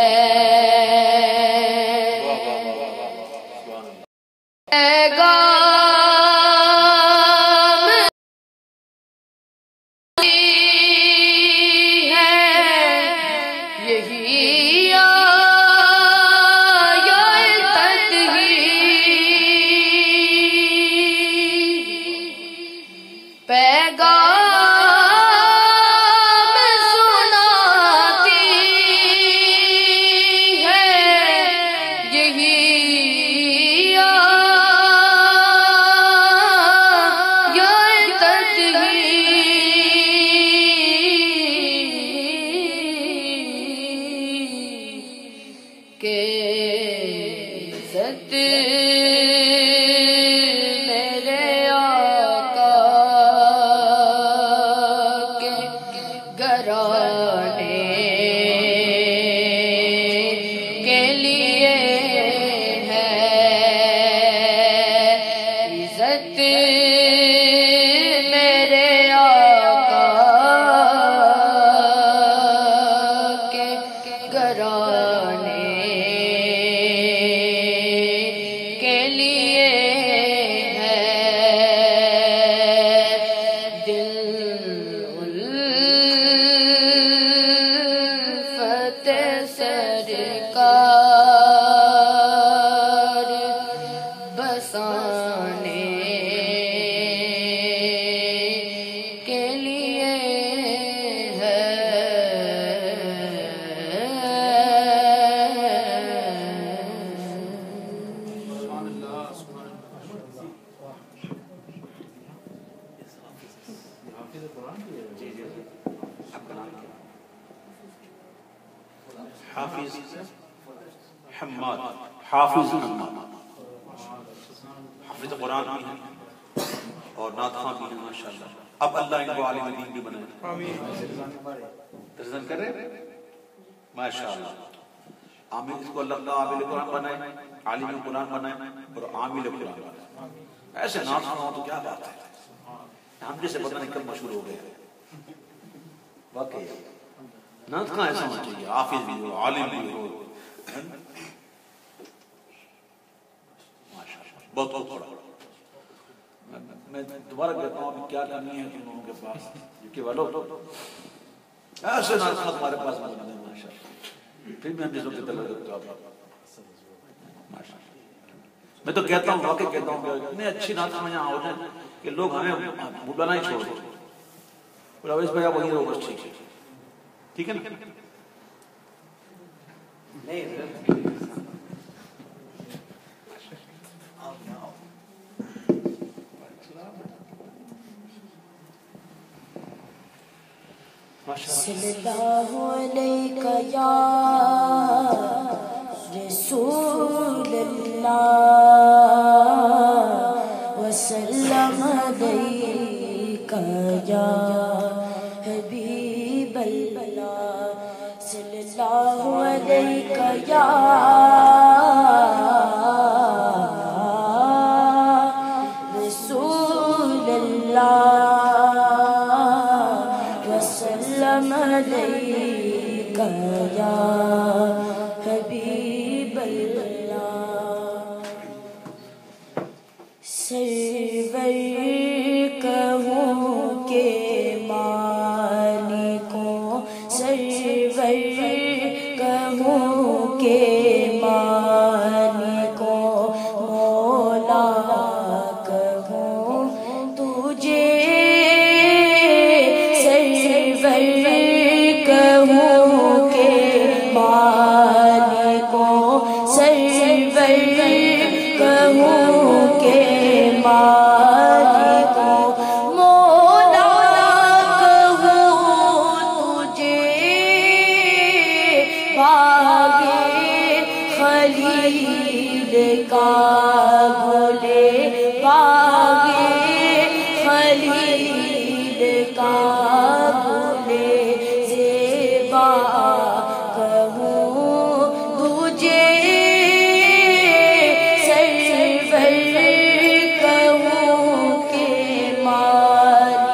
حافظ حماد حافظ حماد حافظ قرآن بھی ہیں اور نعت خواں بھی ہیں ماشاءاللہ. اب اللہ ان کو عالم دین بھی بنائے. آمین. ترزن کرے ماشاءاللہ. آمین. اس کو اللہ عامل قرآن بنائے, عالم قرآن بنائے اور عامل قرآن بنائے. ایسے نعت خواں تو کیا بات ہے, ہم جیسے پتہ نہیں کب مشہور ہو گئے. واقعی نعت خواں ایسا ہونا چاہیے, حافظ بھی ہو, عالم بھی ہو. بہت بہت تھوڑا. میں دوبارہ کہتا ہوں ابھی کیا کرنی ہے تم لوگوں کے پاس, کہ والو ایسے نعت خواں ہمارے پاس موجود ہیں ماشاءاللہ. پھر بھی ہم جسوں کے دل رکھتے ہیں ماشاءاللہ. میں تو کہتا ہوں, واقعی کہتا ہوں کہ اتنے اچھی نعت خواں یہاں ہو جائیں کہ لوگ ہمیں بلانا ہی چھوڑ دیں. بولا اس بھائی آپ وہیں رہو بس, ٹھیک ہے ٹھیک ہے نا. صلی اللہ علیہ یا رسول اللہ وسلم علیہ یا حبیب اللہ. صلی اللہ علیہ یا رسول اللہ علیکہ یا حبیب اللہ. سرور کہوں کہ مالکوں, سرور کہوں کہ مالکوں, مولا کہوں تجھے, مال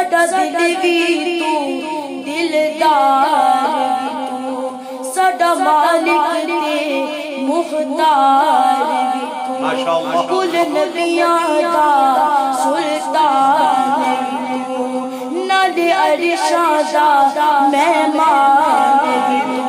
سڈا دل بھی تو دلدار بھی تو سڈا مالک تے مختار بھی تو کل نبیاں دا سلطان بھی تو نال عرشاں دا مہمان بھی تو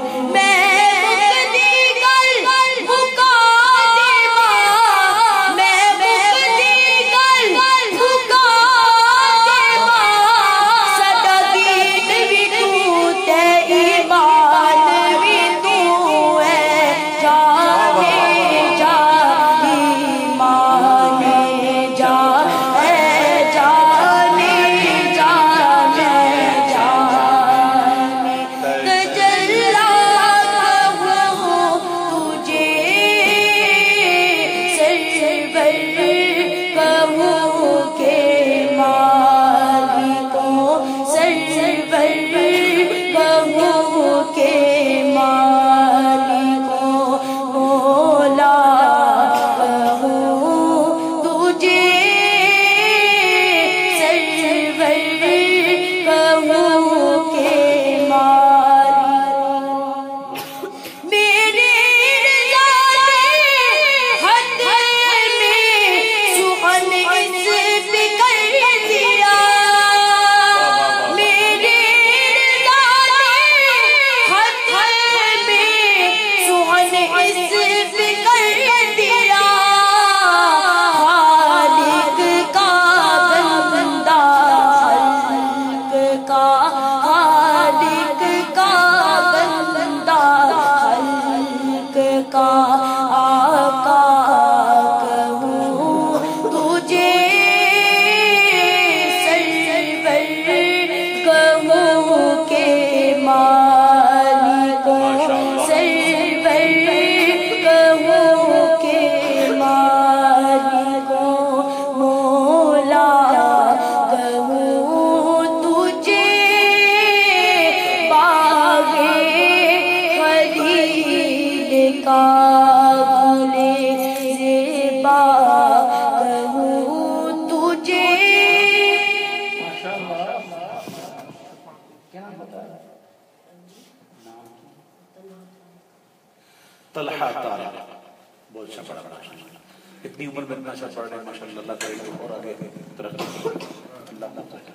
طلحہ طارق بہت اچھا پڑھا رہا ہے، اتنی عمر میں اتنا اچھا پڑھ رہے ہیں ماشاءاللہ، اللہ کرے گا اور آگے ترقی اللہ تعالیٰ۔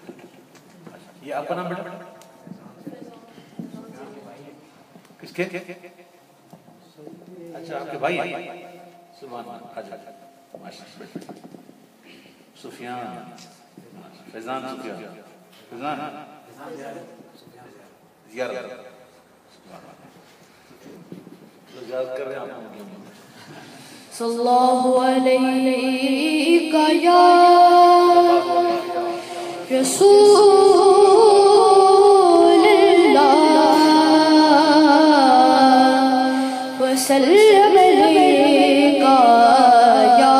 یہ آپ کا نام بیٹا کس کے؟ اچھا آپ کے بھائی ہیں؟ سبحان اللہ، آجا ماشاءاللہ۔ سفیان فیضان سفیان فیضان زیارت صلی اللہ علیہ یا رسول اللہ وسلم علیہ یا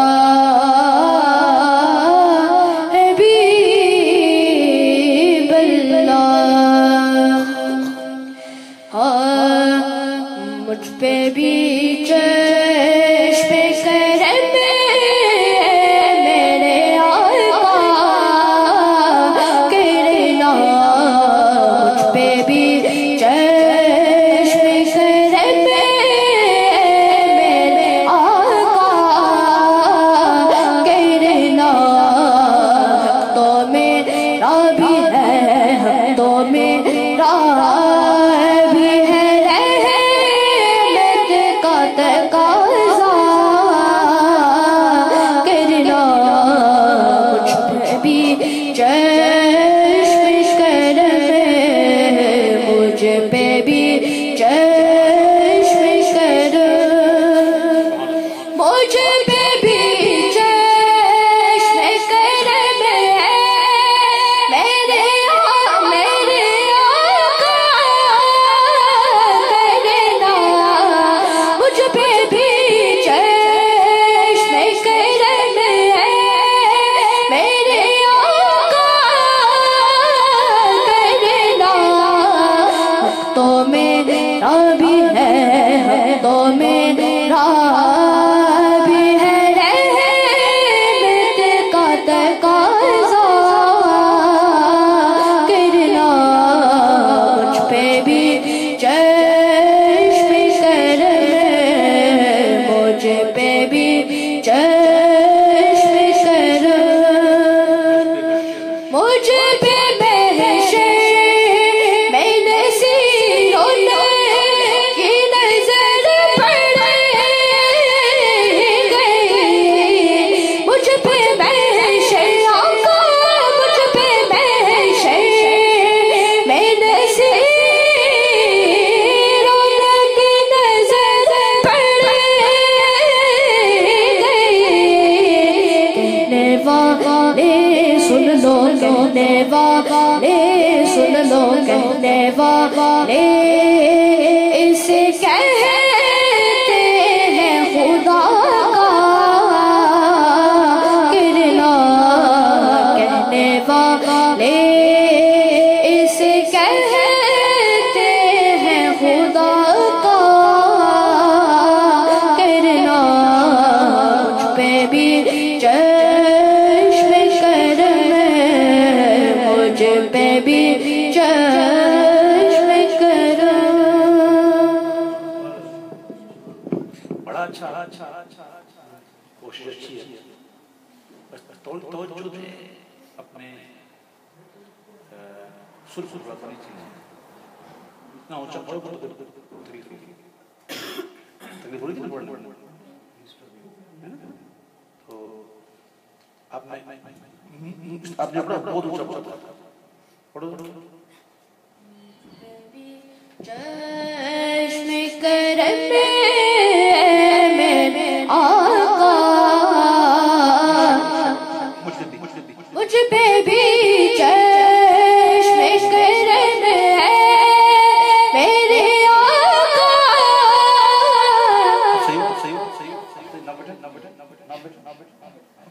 حبیب اللہ، مجھ پہ بھی چشم کرم میرے آقا کرے والے سن لو کہنے والے سن لو کہنے والے اسے کہتے ہیں خدا کا کرنا کہنے والے اسے کہتے ہیں خدا کا کرنا مجھ پہ بھی چشم کرم مجھ پہ بھی چشم کرم بڑا اچھا کوشش اچھی ہے بس توجہ دے اپنے سر سر پر اپنی چیز اتنا اونچا پڑھو تو تکلیف ہوگی تکلیف ہوگی نہیں پڑھنے تو آپ نے آپ نے پڑھا بہت اونچا پڑھا پڑھو چشم کرم میں آقا مجھ پہ بھی چشم کرم ہے میرے آقا صحیح ہو صحیح ہو صحیح ہو صحیح نہ بیٹھے نہ بیٹھے نہ بیٹھے نہ بیٹھے نہ بیٹھے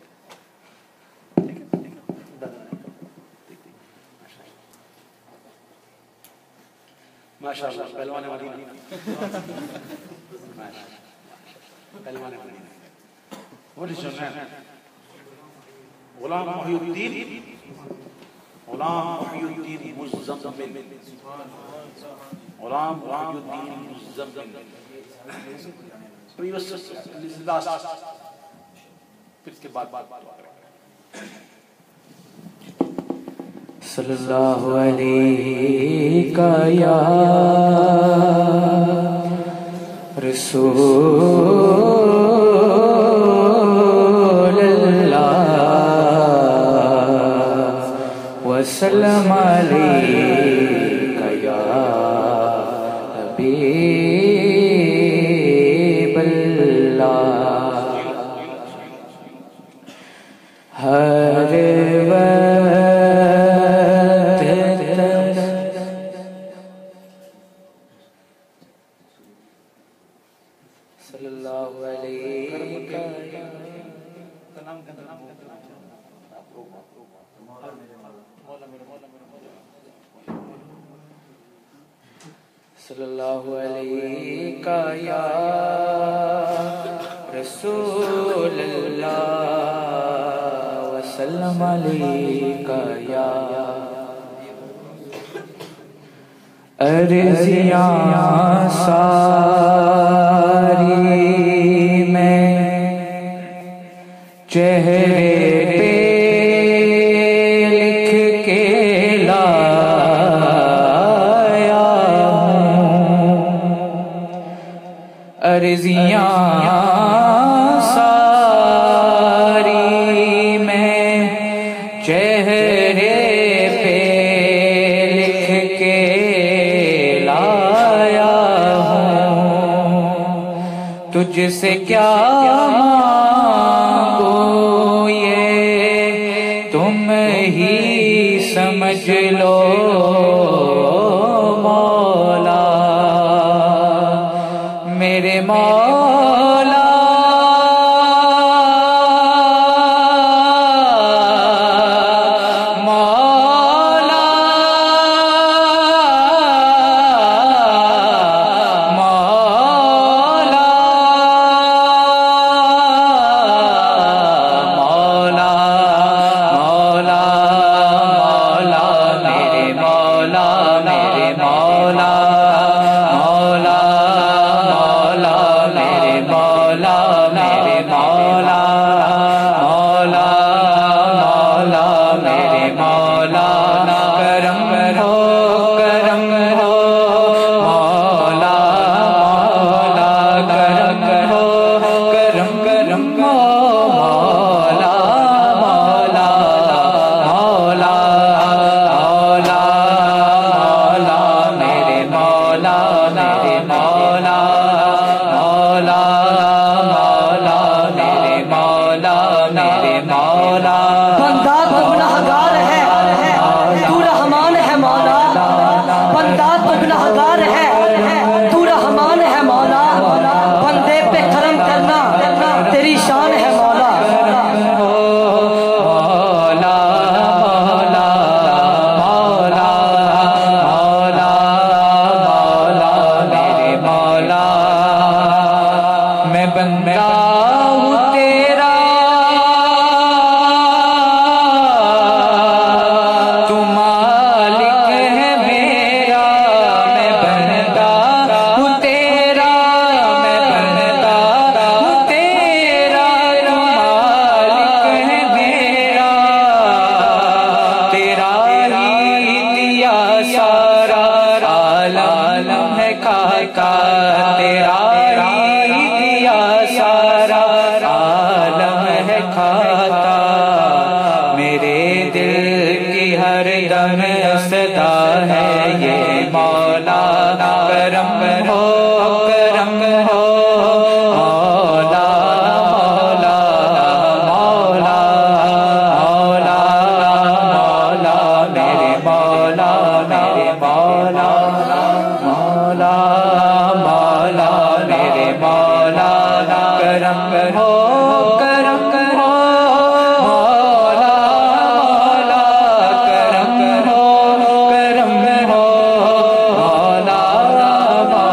ماشاءاللہ پہلوان مدینہ پہلوان مدینہ What is your name? Ghulam Mohi Uddin Ghulam Mohi Uddin Muzammil Ghulam Mohi Uddin Muzammil previous last پھر اس کے بعد بات بات صلی اللہ علیہ کا یا رسول اللہ وسلم علیہ کا یا حبیب اللہ ہر صلی اللہ علیہ صلی اللہ علیہ کا یا رسول اللہ وسلم علیہ کا یا عرضیاں ساری میں چہرے پہ لکھ کے لایا ہوں عرضیاں ساری میں چہرے پہ لکھ کے تجھ سے کیا مانگوں یہ تم ہی سمجھ لو مولا میرے مولا مولا मौला बंदा तो गुनाहगार है तू रहमान है मौला बंदा तो गुनाहगार है तू रहमान है मौला बंदे पे करम करना तेरी शान है मौला मौला मौला मौला मौला मौला मेरे मौला मैं बंदा हूँ तेरा तू मालिक है मेरा मैं बंदा हूँ तेरा मैं बंदा हूँ तेरा तू मालिक है मेरा तेरा ही दिया सारा आलम है काका तेरा ही दिया सारा आलम है खाता मेरे दिल की हर दम सदा है ये मौला करम हो करम हो मौला मौला मौला मौला मौला मेरे मौला मेरे मौला मौला मौला मेरे मौला करम हो करम हो मौला मौला करम हो करम हो मौला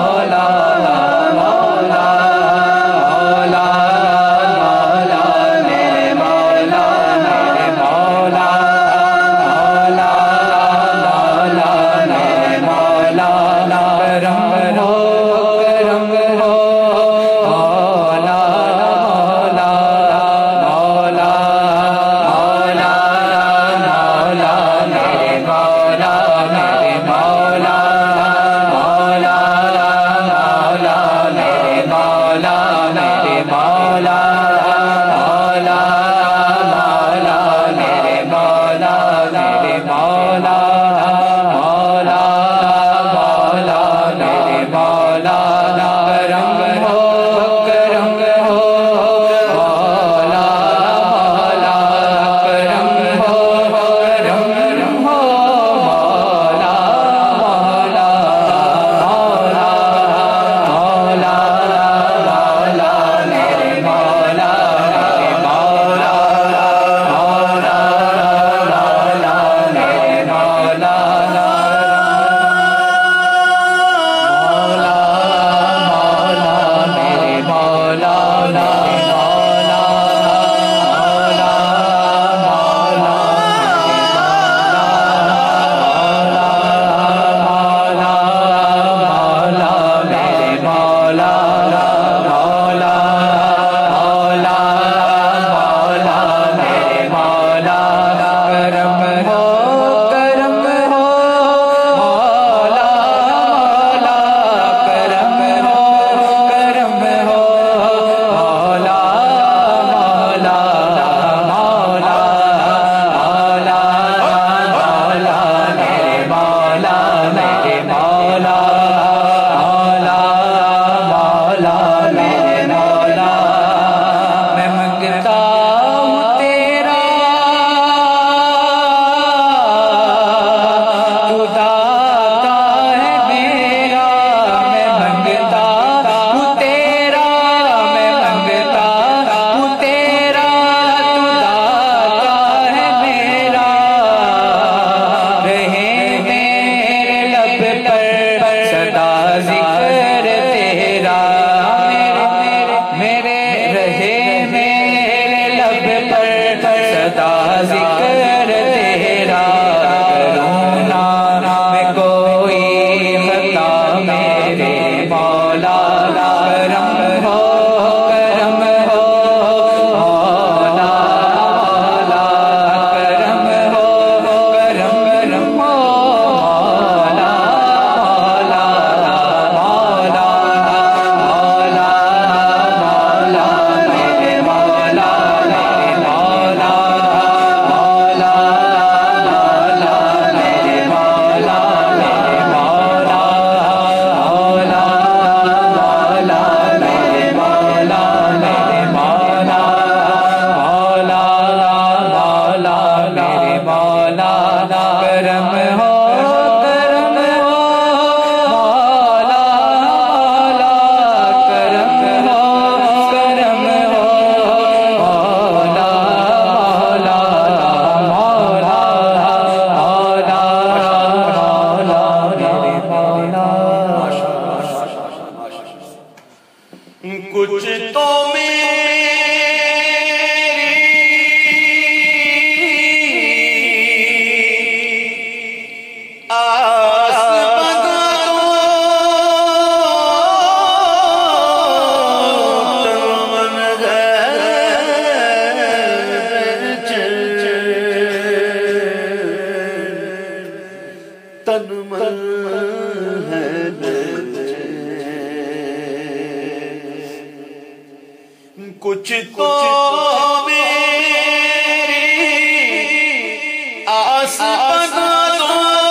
آس بنا دو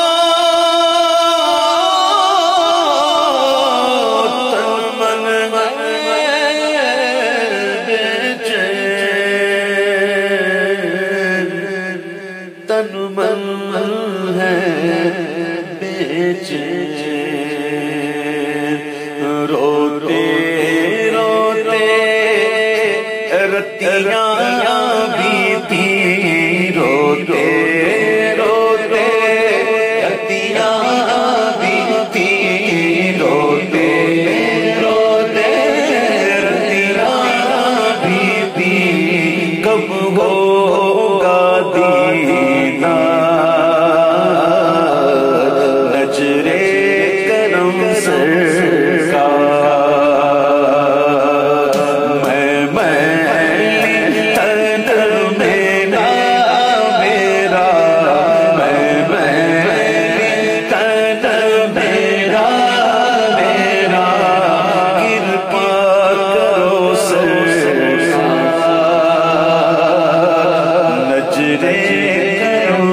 تن من ہے بے چین روتے روتے رتیاں بیتی روتے روتے رتیاں بیتی روتے روتے رتیاں بیتی کب ہوگا دینا نظرے کرم سرکار میں میں تن میرا میرا میں میں تن میرا میرا کرپا کرو سرکار نظرے کرو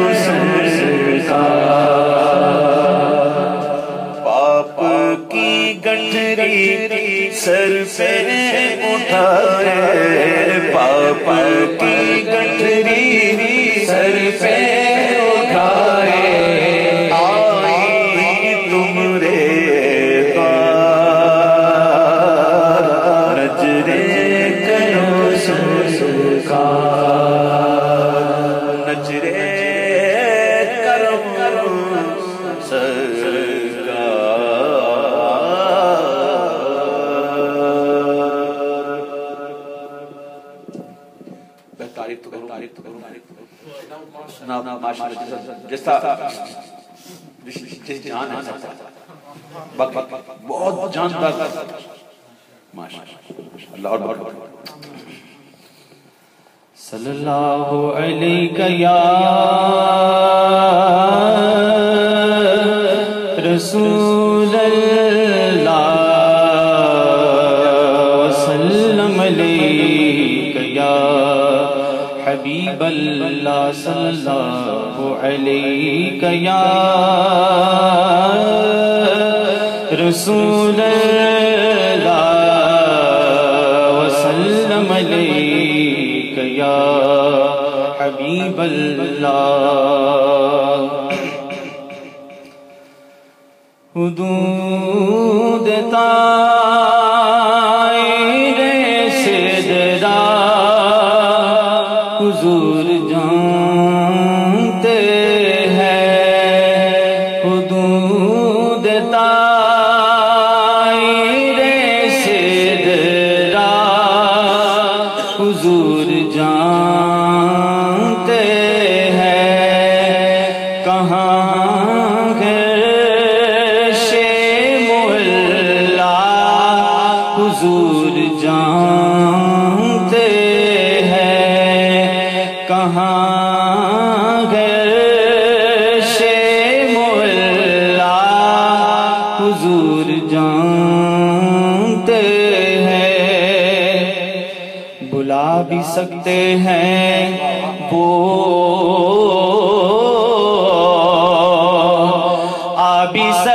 سرکار پاپ کی گٹھری سر پہ اٹھائے پاپ کی گٹھری سر پہ اٹھائے آئی تم رے پار نظرے کرو سرکار نظرے کرم سرکار تعریف تو کروں تعریف تو کروں جناب ماشاءاللہ جس طرح جس جان ہے بہت جاندار ماشاءاللہ اللہ اور بہت صلی اللہ علیہ یا رسول اللہ وسلم علیہ یا حبیب اللہ صلی اللہ علیہ یا رسول اللہ وسلم علیہ یا حبیب اللہ حدود طائر سدرا حضور جانتے ہیں حدود طائر سدرا حضور جانتے ہیں کہاں حضور جانتے ہیں کہاں گرش مولا حضور جانتے ہیں بلا بھی سکتے ہیں وہ آ بھی سکتے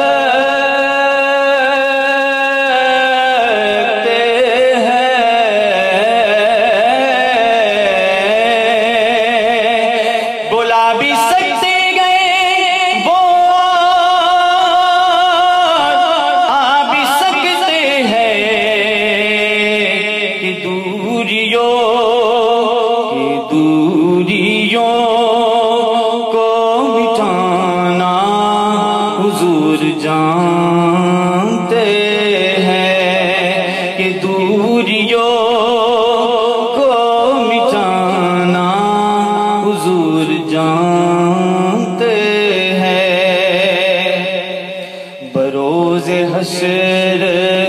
جانتے ہیں کہ دوریوں کو مٹانا حضور جانتے ہیں بروز حشر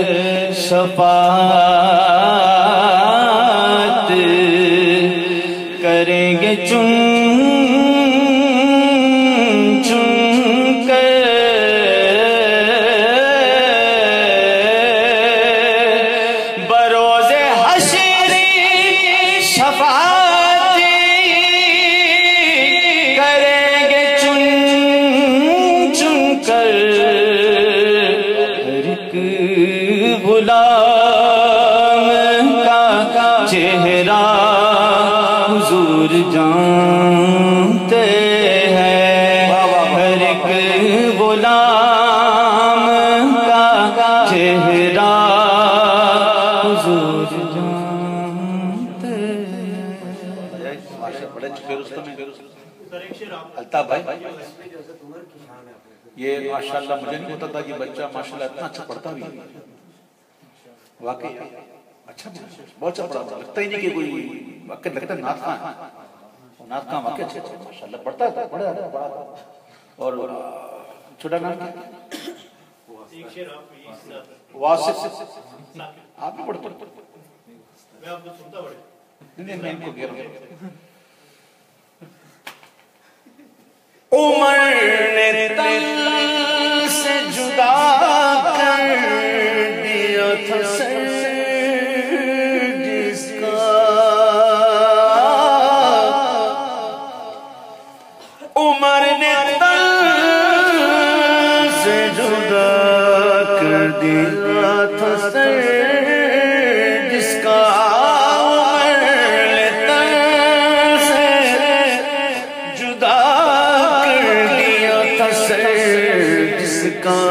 شفاعت کریں گے چن کرے الطاف بھائی یہ ماشاءاللہ مجھے نہیں ہوتا تھا کہ بچہ ماشاءاللہ اتنا اچھا پڑھتا بھی ہے واقعی اچھا بہت اچھا پڑھا لگتا ہی نہیں کہ کوئی واقعی لگتا ہے نعت خواں ہے نعت خواں واقعی اچھا اچھا ماشاءاللہ پڑھتا ہے پڑھا اور چھوٹا نام کیا واسف آپ بھی پڑھتے میں آپ کو سنتا بڑے نہیں میں ان کو گیر گیر عمر نے تن سے جدا کر دیا تھا سر جس کا عمر نے تن سے جدا کر دیا تھا سر جس کا جس کا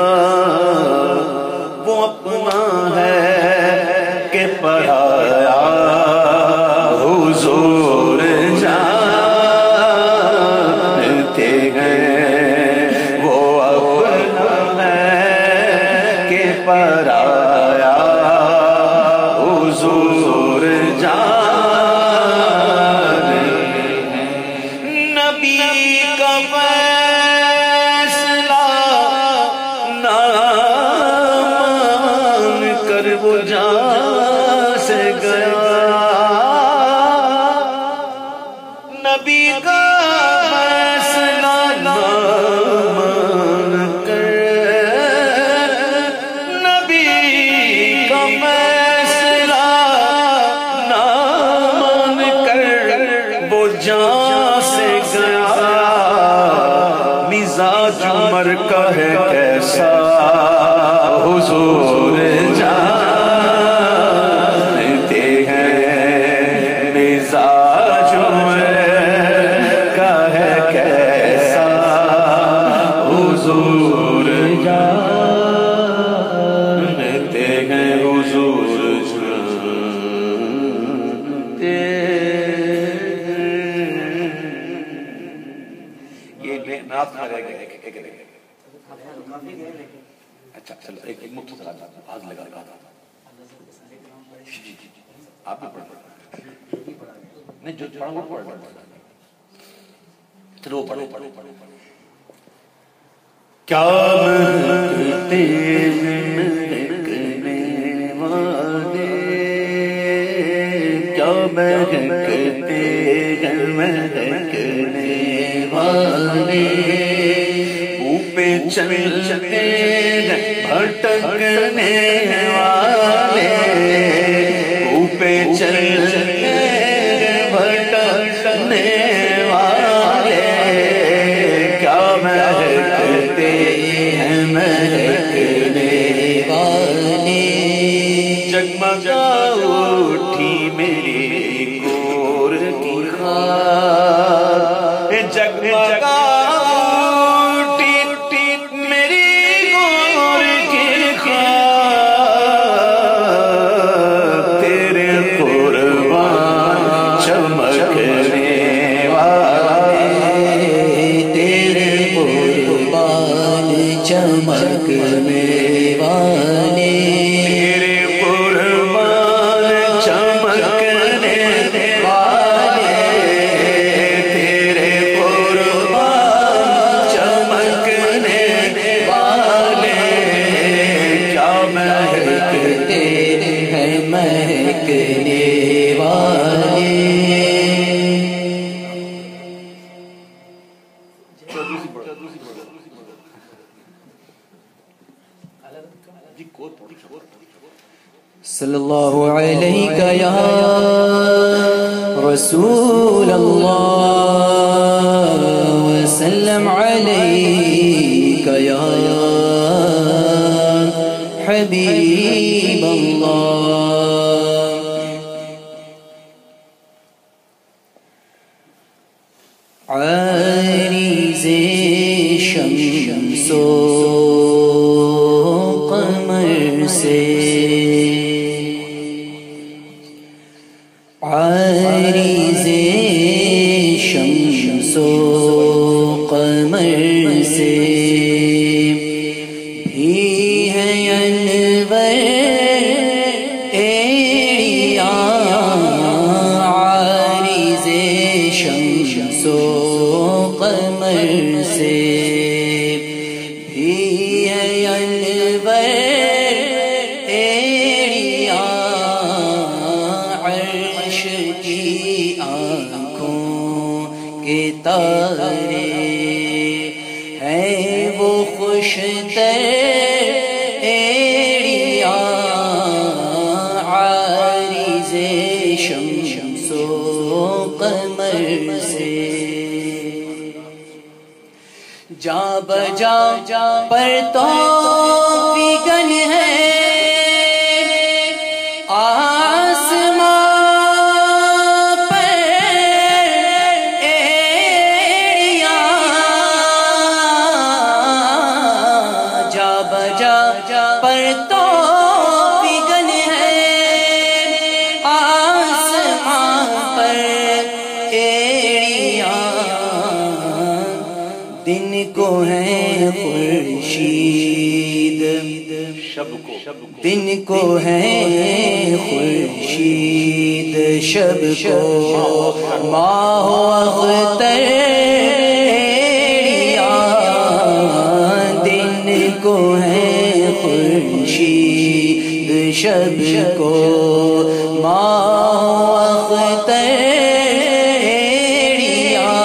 وہ اپنا ہے کہ پڑھایا حضور جانتے ہیں وہ اپنا ہے کہ پڑھایا حضور جانتے ہیں نبی کا وہ جان سے گیا نبی کا فیصلہ نہ مان کر نبی کا فیصلہ نہ مان کر وہ جان سے گیا مزاج عمر کا ہے کیسا حضور جان حضور جانتے ہیں حضور جانتے یہ نعت میں رہ گئے اچھا چلو ایک مختصر ہاتھ لگا آپ بھی پڑھ نہیں جو پڑھا وہ پڑھ چلو پڑھو پڑھو پڑھو کیا مہکتے مہکنے والے کیا مہکتے مہکنے والے اوپے چلتے بھٹکنے والے اوپے چلتے بھٹکنے والے کیا مہکتے ہیں مہکنے والے جگمگا اٹھی میری گور کی خار جگمگا اٹھی میری گور کی خار تیرے قربان چمکنے والے تیرے قربان چمکنے والے تیرے قربان چمکنے والے تیرے قربان چمکنے والے کیا مہکتے ہیں مہکنے والے صلی اللہ علیہ یا رسول اللہ وسلم علیک یا حبیب اللہ عریض شمس و قمر سے عریض شمس و و قمر سے بھی ہے انور ایڑیاں، عارض شمس و قمر سے بھی ہے انور ایڑیاں، عرش کی آنکھوں کے تارے ہیں وہ خوش تر ایڑیاں، عارض شمس و قمر سے جا بجا پر تو بگن ہے آسمان پر ایڑیاں، جا بجا پر تو بگن ہے آسمان پر ایڑیاں، دن کو ہے خورشید شب کو دن کو ہے خورشید، شب کو ماہ و اختر ایڑیاں، دن کو ہے خورشید، شب کو ماہ و اختر ایڑیاں،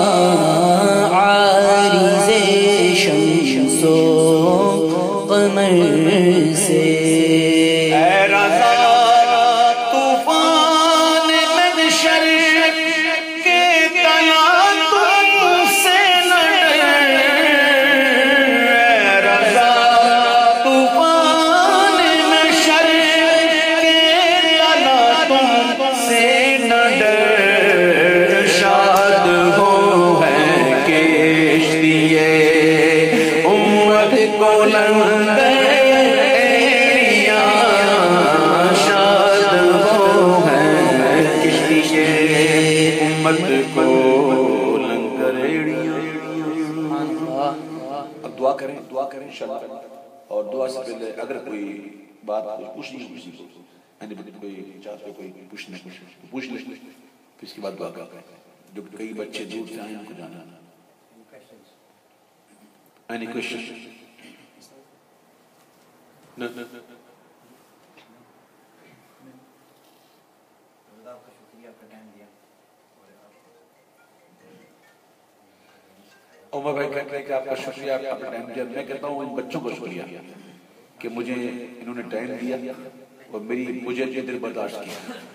عارض شمس و قمر سے اے رضا طوفان محشر کے تنا تم سے نہ ڈر، اے رضا طوفان محشر کے تنا تم سے نہ ڈر، شاد ہو ہے کشتیے امت کو لنگر کو لنگر ایڑیاں۔ اب دعا کریں دعا کریں انشاءاللہ، اور دعا سے پہلے اگر کوئی بات پوچھنی ہے کسی کو، یعنی کوئی چاہتے کوئی پوچھنے پوچھ لیں، پھر اس کے بعد دعا کریں۔ جو کئی بچے دور سے آئے ان کو جانا اینی کوشچن؟ عمر بھائی کہتے ہیں کہ آپ کا شکریہ، آپ کا ٹائم دیا۔ میں کہتا ہوں ان بچوں کو شکریہ کہ مجھے انہوں نے ٹائم دیا اور میری مجھے یہ دل برداشت کیا۔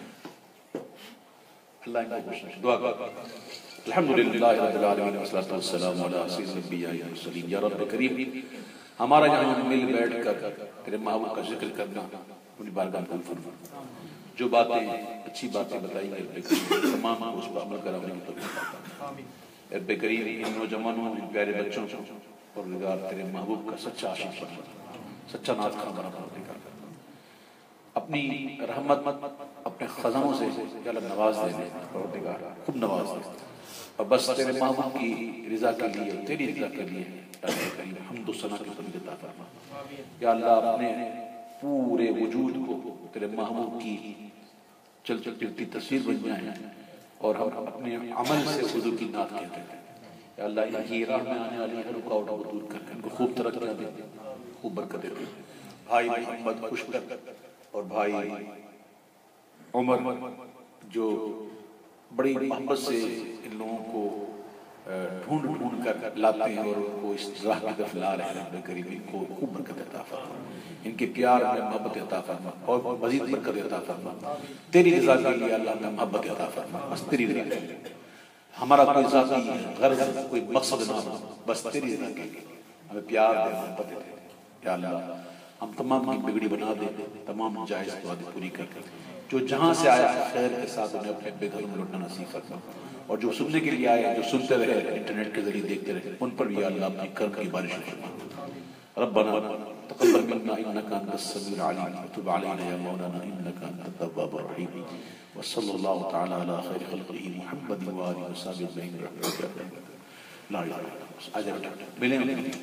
اللہ ان کو خوش رکھے، دعا کرو۔ الحمدللہ رب العالمین والصلاۃ والسلام علی سید الانبیاء والمرسلین۔ یا رب کریم، ہمارا یہاں مل بیٹھ کر تیرے محبوب کا ذکر کرنا اپنی بارگاہ میں قبول فرما۔ جو باتیں اچھی باتیں بتائی گئی تمام اس پر عمل کرانے کی توفیق عطا فرما۔ رب کریم ان نوجوانوں ان پیارے بچوں کو پروردگار تیرے محبوب کا سچا عاشق بنا، سچا نعت خواں بنا پروردگار، اپنی رحمت اپنے خزانوں سے یا اللہ نواز دے دے پروردگار، خوب نواز دے، اور بس تیرے محبوب کی رضا کے لیے، تیری رضا کے لیے رب کریم حمد و ثنا کی تمہیں عطا فرما۔ یا اللہ اپنے پورے وجود کو تیرے محبوب کی چل چلتی تصویر بن جائیں، اور ہم اپنے عمل سے حضور کی نعت کہتے ہیں۔ یا اللہ یہ راہ میں آنے والی ہر رکاوٹ کو دور کر کے ان کو خوب ترقیاں دے، خوب برکت دے۔ بھائی محمد خوشکر اور بھائی عمر جو بڑی محبت سے ان لوگوں کو ڈھونڈ ڈھونڈ کر لاتے ہیں اور ان کو اس راہ کی طرف لا رہے ہیں، رب کریم ان کو خوب برکت عطا فرما، ان کے پیار میں محبت عطا فرما اور مزید برکت عطا فرما۔ تیری رضا کے لیے اللہ میں محبت عطا فرما، بس تیری رضا کے لیے، ہمارا کوئی ذاتی غرض کوئی مقصد نہ ہو، بس تیری رضا کے لیے ہمیں پیار دے، محبت دے۔ یا اللہ ہم تمام کی بگڑی بنا دے، تمام جائز دعائیں پوری کر کر جو جہاں سے آیا خیر کے ساتھ انہیں اپنے بے گھروں میں لوٹنا نصیب فرما، اور جو سننے کے لیے آئے جو سنتے رہے انٹرنیٹ کے ذریعے دیکھتے رہے ان پر بھی اللہ اپنی کرم کی بارش فرما۔ ربنا تقبل منا انك انت السميع العليم وتب علينا يا مولانا انك انت التواب الرحيم۔ वसल्लल्लाहु तआला अला खैर खल्क़िही मुहम्मद व आलिहि व सहाबिहि अजमईन ला इलाहा इल्लल्लाह। आजा बेटा मिलें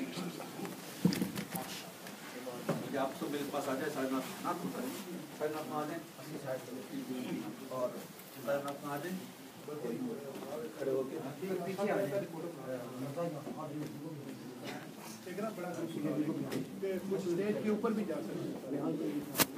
आप सब मेरे पास आ जाए, साढ़े नौ नाथ साढ़े नौ आ जाए और साढ़े नौ आ जाए खड़े होके पीछे आ जाए। कुछ स्टेज के ऊपर भी जा सकते हैं।